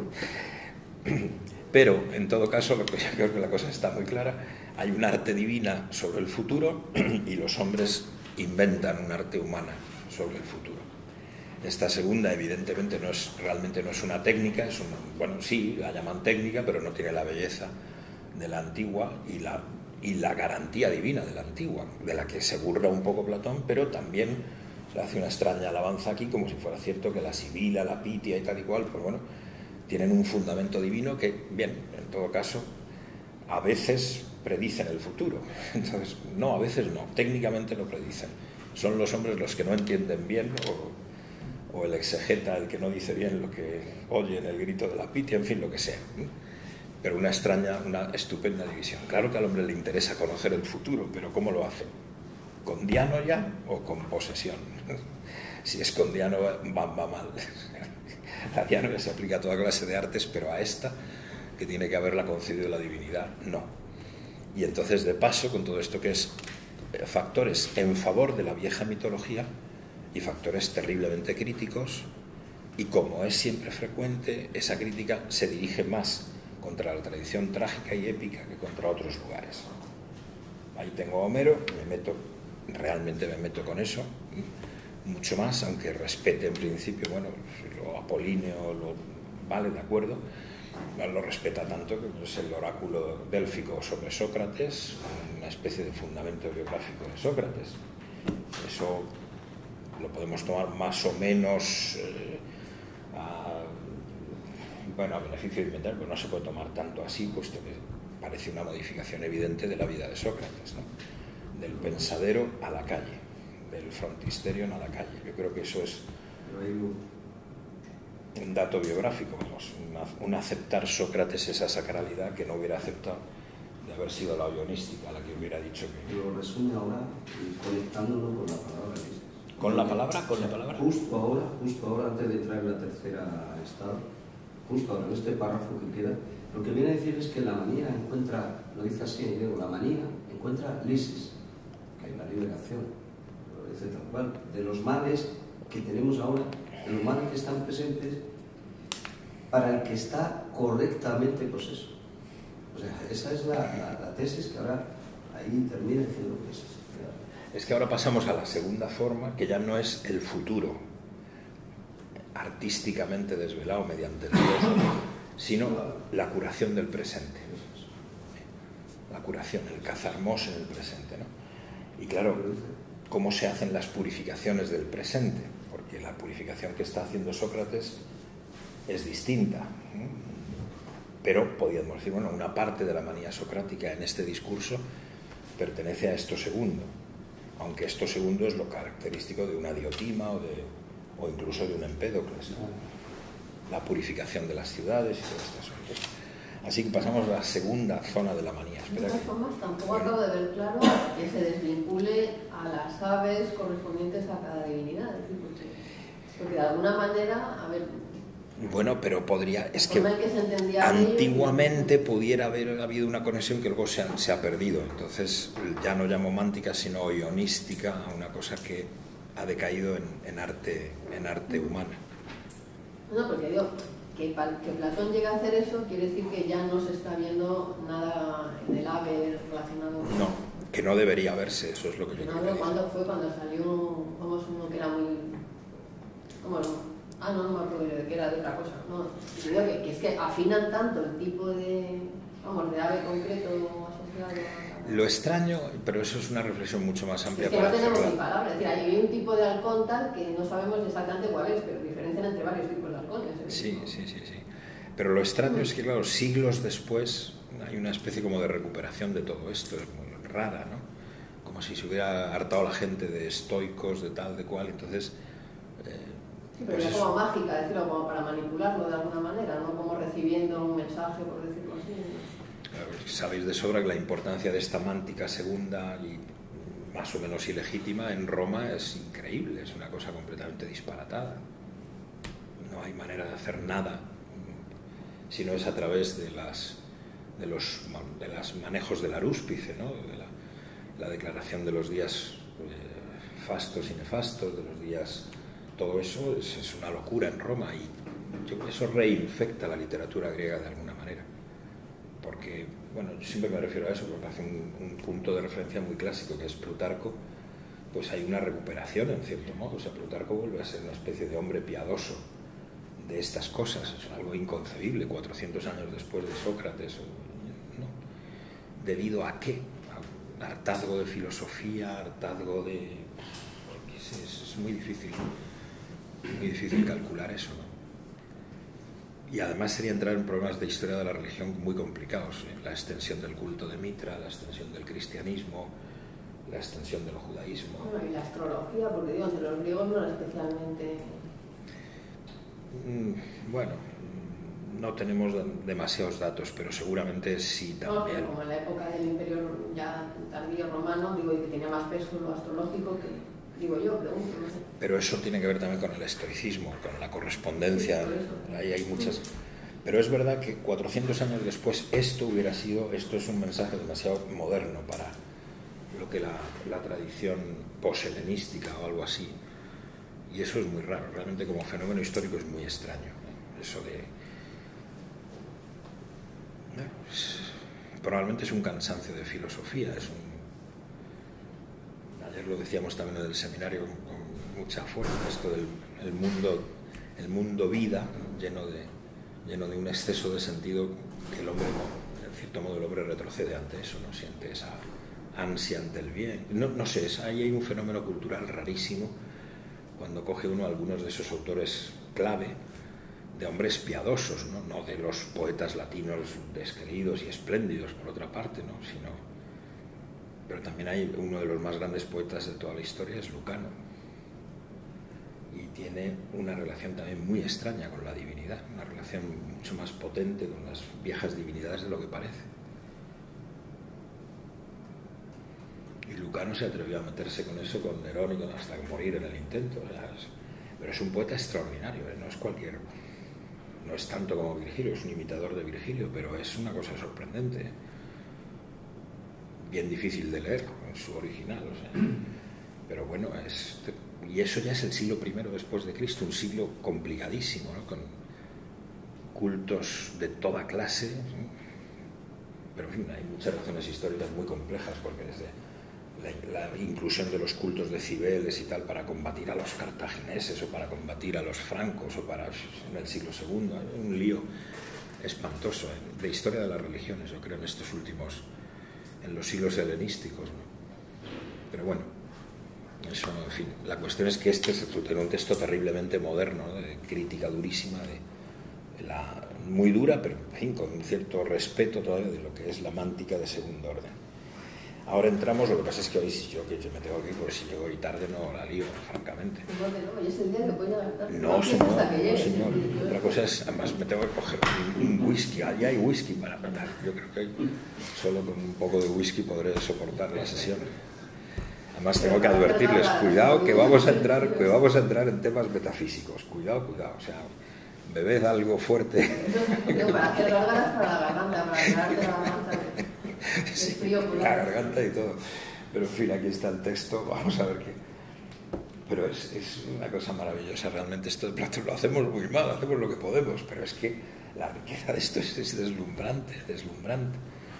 Speaker 1: Pero, en todo caso, lo que yo creo que la cosa está muy clara. Hay un arte divina sobre el futuro y los hombres inventan un arte humana sobre el futuro. Esta segunda, evidentemente, no es, realmente no es una técnica, es un, bueno, sí, la llaman técnica, pero no tiene la belleza de la antigua y la, y la garantía divina de la antigua, de la que se burla un poco Platón, pero también se hace una extraña alabanza aquí, como si fuera cierto que la Sibila, la Pitia y tal y cual, pues bueno, tienen un fundamento divino que, bien, en todo caso, a veces predicen el futuro. Entonces, no, a veces no, técnicamente lo predicen. Son los hombres los que no entienden bien, o, o el exegeta el que no dice bien lo que oye en el grito de la Pitia, en fin, lo que sea. Pero una extraña, una estupenda división. Claro que al hombre le interesa conocer el futuro, pero ¿cómo lo hace? ¿Con Diano ya o con posesión? Si es con Diano, va, va mal. La Diano ya se aplica a toda clase de artes, pero a esta, que tiene que haberla concedido la divinidad, no. Y entonces, de paso, con todo esto que es factores en favor de la vieja mitología y factores terriblemente críticos, y como es siempre frecuente, esa crítica se dirige más contra la tradición trágica y épica que contra otros lugares. Ahí tengo a Homero, me meto, realmente me meto con eso, mucho más, aunque respete en principio, bueno, lo apolíneo, lo, vale, de acuerdo, lo respeta tanto que es el oráculo délfico sobre Sócrates, una especie de fundamento biográfico de Sócrates. Eso lo podemos tomar más o menos eh, a, bueno, a beneficio de inventar, pero no se puede tomar tanto así, puesto que parece una modificación evidente de la vida de Sócrates, ¿no? Del pensadero a la calle, del frontisterion a la calle. Yo creo que eso es un dato biográfico, vamos, una, un aceptar Sócrates esa sacralidad que no hubiera aceptado de haber sido la ionística la que hubiera dicho que...
Speaker 4: Lo resume ahora conectándolo con la palabra.
Speaker 1: ¿Con la palabra? ¿Con la palabra?
Speaker 4: Justo ahora, justo ahora, antes de entrar en la tercera estado, justo ahora, en este párrafo que queda, lo que viene a decir es que la manía encuentra, lo dice así en griego, la manía encuentra lisis, que hay la liberación, lo dice tal cual, de los males que tenemos ahora, de los males que están presentes para el que está correctamente poseso. O sea, esa es la, la, la tesis que ahora ahí termina diciendo que es.
Speaker 1: Es que ahora pasamos a la segunda forma, que ya no es el futuro artísticamente desvelado mediante el Dios, sino la curación del presente. La curación, el kazarmos en el presente, ¿no? Y claro, ¿cómo se hacen las purificaciones del presente? Porque la purificación que está haciendo Sócrates es distinta, ¿no? Pero podríamos decir, bueno, una parte de la manía socrática en este discurso pertenece a esto segundo, aunque esto segundo es lo característico de una Diotima o, de, o incluso de un Empédocles, ¿no? La purificación de las ciudades y todo este asunto. Así que pasamos a la segunda zona de la manía.
Speaker 2: De todas formas, tampoco acabo de ver claro que se desvincule a las aves correspondientes a cada divinidad. Es decir, porque, porque de alguna manera, a ver...
Speaker 1: Bueno, pero podría... Es que,
Speaker 2: que se
Speaker 1: antiguamente ello, pudiera haber habido una conexión que luego se ha, se ha perdido. Entonces, ya no llamo mántica, sino ionística, a una cosa que ha decaído en, en, arte, en arte humana.
Speaker 2: No, porque digo... Que, que Platón llegue a hacer eso quiere decir que ya no se está viendo nada en el ave relacionado con...
Speaker 1: No, que no debería verse, eso es lo que yo
Speaker 2: no,
Speaker 1: creo que
Speaker 2: ¿cuándo fue? Cuando salió vamos, uno que era muy... ¿Cómo no? Ah, no, no me acuerdo de que era de otra cosa. No, digo que, que es que afinan tanto el tipo de, vamos, de ave concreto asociado a...
Speaker 1: Lo extraño, pero eso es una reflexión mucho más amplia.
Speaker 2: Es que
Speaker 1: para
Speaker 2: no tenemos
Speaker 1: hacerla.
Speaker 2: ni palabras, es decir, hay un tipo de halcón tal que no sabemos exactamente cuál es, pero diferencian entre varios tipos de halcones. ¿eh?
Speaker 1: Sí, sí, sí, sí. Pero lo extraño es que, claro, siglos después hay una especie como de recuperación de todo esto, es muy rara, ¿no? Como si se hubiera hartado la gente de estoicos, de tal, de cual, entonces
Speaker 2: Sí, pero
Speaker 1: pues
Speaker 2: es como mágica, decirlo, como para manipularlo de alguna manera, no como recibiendo un mensaje, por decirlo así.
Speaker 1: Claro, sabéis de sobra que la importancia de esta mántica segunda y más o menos ilegítima en Roma es increíble, es una cosa completamente disparatada. No hay manera de hacer nada si no es a través de las de los de los manejos del arúspice, ¿no? De la, la declaración de los días eh, fastos y nefastos, de los días, todo eso es, es una locura en Roma, y yo, eso reinfecta la literatura griega de alguna manera, porque, bueno, yo siempre me refiero a eso porque hace un, un punto de referencia muy clásico, que es Plutarco. Pues hay una recuperación en cierto modo, o sea, Plutarco vuelve a ser una especie de hombre piadoso de estas cosas, es algo inconcebible cuatrocientos años después de Sócrates, ¿no? ¿Debido a qué? A hartazgo de filosofía, hartazgo de... Es, es muy difícil, muy difícil calcular eso, ¿no? Y además sería entrar en problemas de historia de la religión muy complicados, ¿eh? La extensión del culto de Mitra, la extensión del cristianismo, la extensión del judaísmo.
Speaker 2: Bueno, y la astrología, porque digo, entre los griegos no era especialmente...
Speaker 1: Bueno, no tenemos demasiados datos, pero seguramente sí también.
Speaker 2: No, como en la época del Imperio ya tardío romano, digo, y que tenía más peso lo astrológico que, digo yo, pregunto, no sé.
Speaker 1: Pero eso tiene que ver también con el estoicismo, con la correspondencia,
Speaker 2: sí,
Speaker 1: ahí hay muchas... Pero es verdad que cuatrocientos años después esto hubiera sido, esto es un mensaje demasiado moderno para lo que la, la tradición poshelenística o algo así. Y eso es muy raro, realmente como fenómeno histórico es muy extraño, ¿eh? Eso de... Bueno, pues, probablemente es un cansancio de filosofía, es un... Ayer lo decíamos también en el seminario con, con mucha fuerza, esto del el mundo, el mundo vida, ¿no? lleno de, lleno de un exceso de sentido que el hombre, en cierto modo el hombre retrocede ante eso, no siente esa ansia ante el bien. No, no sé, es, ahí hay un fenómeno cultural rarísimo cuando coge uno algunos de esos autores clave, de hombres piadosos, ¿no? No de los poetas latinos descreídos y espléndidos, por otra parte, ¿no? Sino, pero también hay uno de los más grandes poetas de toda la historia, es Lucano, y tiene una relación también muy extraña con la divinidad, una relación mucho más potente con las viejas divinidades de lo que parece. Y Lucano se atrevió a meterse con eso, con Nerón y con, hasta morir en el intento. O sea, es, pero es un poeta extraordinario, ¿eh? No es cualquier... No es tanto como Virgilio, es un imitador de Virgilio, pero es una cosa sorprendente. Bien difícil de leer en su original, o sea. Pero bueno, es... Y eso ya es el siglo primero después de Cristo, un siglo complicadísimo, ¿no? Con cultos de toda clase, ¿no? Pero en fin, hay muchas razones históricas muy complejas, porque desde... La, la inclusión de los cultos de Cibeles y tal para combatir a los cartagineses o para combatir a los francos o para en el siglo segundo, ¿eh? Un lío espantoso, ¿eh? De historia de las religiones, yo creo, en estos últimos, en los siglos helenísticos, ¿no? Pero bueno, eso, en fin, la cuestión es que este es un texto terriblemente moderno, ¿no? De crítica durísima, de, de la, muy dura, pero en fin, con un cierto respeto todavía de lo que es la mántica de segundo orden. Ahora entramos, lo que pasa es que hoy si yo, que yo me tengo que ir, porque si llego hoy tarde no la lío, francamente.
Speaker 2: No, es el día que voy a gastar.
Speaker 1: No, señor, no, señor. Otra cosa es, además me tengo que coger un, un whisky, allá hay whisky para tratar. Yo creo que hoy solo con un poco de whisky podré soportar la sesión. Además tengo que advertirles, cuidado que vamos a entrar, que vamos a entrar en temas metafísicos. Cuidado, cuidado, o sea, bebed algo fuerte.
Speaker 2: Para hacer gárgaras para la garganta, para quedarte la garganta.
Speaker 1: Sí, la garganta y todo, pero en fin, aquí está el texto, vamos a ver qué. Pero es, es una cosa maravillosa realmente esto de Platón. Lo hacemos muy mal, hacemos lo que podemos, pero es que la riqueza de esto es, es deslumbrante, deslumbrante.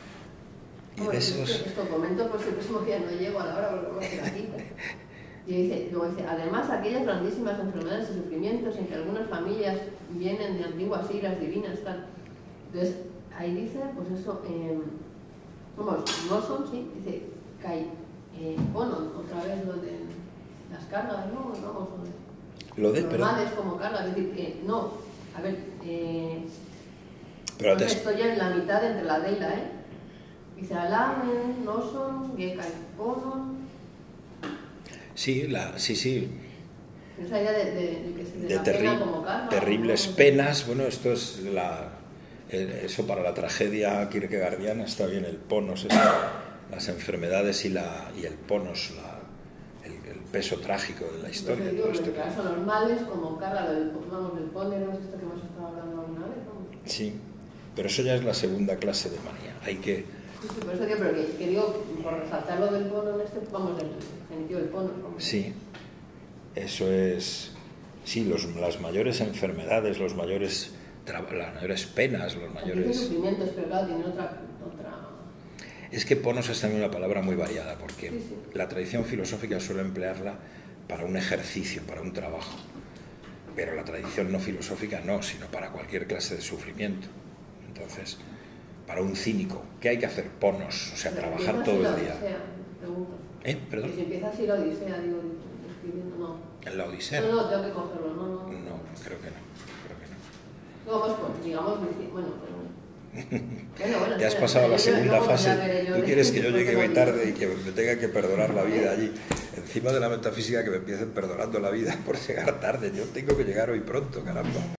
Speaker 1: Y
Speaker 2: bueno,
Speaker 1: de esos...
Speaker 2: Esto comento por si el próximo día no llego a la hora porque voy a ir aquí. Y dice, luego dice, además aquellas grandísimas enfermedades y sufrimientos en que algunas familias vienen de antiguas iras divinas, tal. Entonces, ahí dice, pues eso... Eh, Vamos, no son, sí, dice, Kai, eh, Onon, otra vez lo de las cargas, ¿no? Vamos,
Speaker 1: lo de,
Speaker 2: normales
Speaker 1: pero...
Speaker 2: como cargas, es decir, que no, a ver, eh,
Speaker 1: pero
Speaker 2: no, estoy ya en la mitad entre la de y la, ¿eh? Dice, Alamen, no son, Gekai, Onon.
Speaker 1: Sí, la, sí, sí.
Speaker 2: Esa idea de, de, de que se
Speaker 1: de
Speaker 2: la
Speaker 1: terri
Speaker 2: pena como carga,
Speaker 1: terribles
Speaker 2: ¿no?
Speaker 1: penas. Bueno, esto es la, eso para la tragedia kierkegaardiana está bien, el ponos, es las enfermedades y, la, y el ponos, la, el, el peso trágico de la historia.
Speaker 2: Digo,
Speaker 1: Todo esto
Speaker 2: en el caso los males como carga del, vamos, del póneros, esto que hemos estado hablando alguna vez, ¿no?
Speaker 1: Sí, pero eso ya es la segunda clase de manía. Hay que...
Speaker 2: Sí, sí, por eso digo, pero que, que digo, por resaltar lo del pono en este, vamos, del genitivo del pono. ¿no?
Speaker 1: Sí, eso es... Sí, los, las mayores enfermedades, los mayores, las mayores penas, los mayores...
Speaker 2: Tiene sufrimientos, pero claro, tienen otra, otra...
Speaker 1: Es que ponos es también una palabra muy variada, porque
Speaker 2: sí, sí.
Speaker 1: la tradición filosófica suele emplearla para un ejercicio, para un trabajo. Pero la tradición no filosófica no, sino para cualquier clase de sufrimiento. Entonces, para un cínico, ¿qué hay que hacer? Ponos, o sea,
Speaker 2: pero
Speaker 1: trabajar todo el día.
Speaker 2: Odisea, pregunto.
Speaker 1: ¿Eh? ¿Perdón?
Speaker 2: Que si empieza así la Odisea, digo, escribiendo, no.
Speaker 1: ¿En la Odisea?
Speaker 2: No, no, tengo que cogerlo, no, no.
Speaker 1: No, creo que no. Creo que no.
Speaker 2: Luego, pues, digamos, bueno, bueno. Bueno, bueno,
Speaker 1: Te has
Speaker 2: espera,
Speaker 1: pasado a la
Speaker 2: yo-
Speaker 1: segunda
Speaker 2: luego
Speaker 1: fase.
Speaker 2: ya veré yo
Speaker 1: Tú
Speaker 2: de-
Speaker 1: quieres que yo
Speaker 2: porque
Speaker 1: llegue
Speaker 2: no
Speaker 1: muy
Speaker 2: digo.
Speaker 1: tarde y que me tenga que perdonar la vida allí. Encima de la metafísica, que me empiecen perdonando la vida por llegar tarde. Yo tengo que llegar hoy pronto, caramba.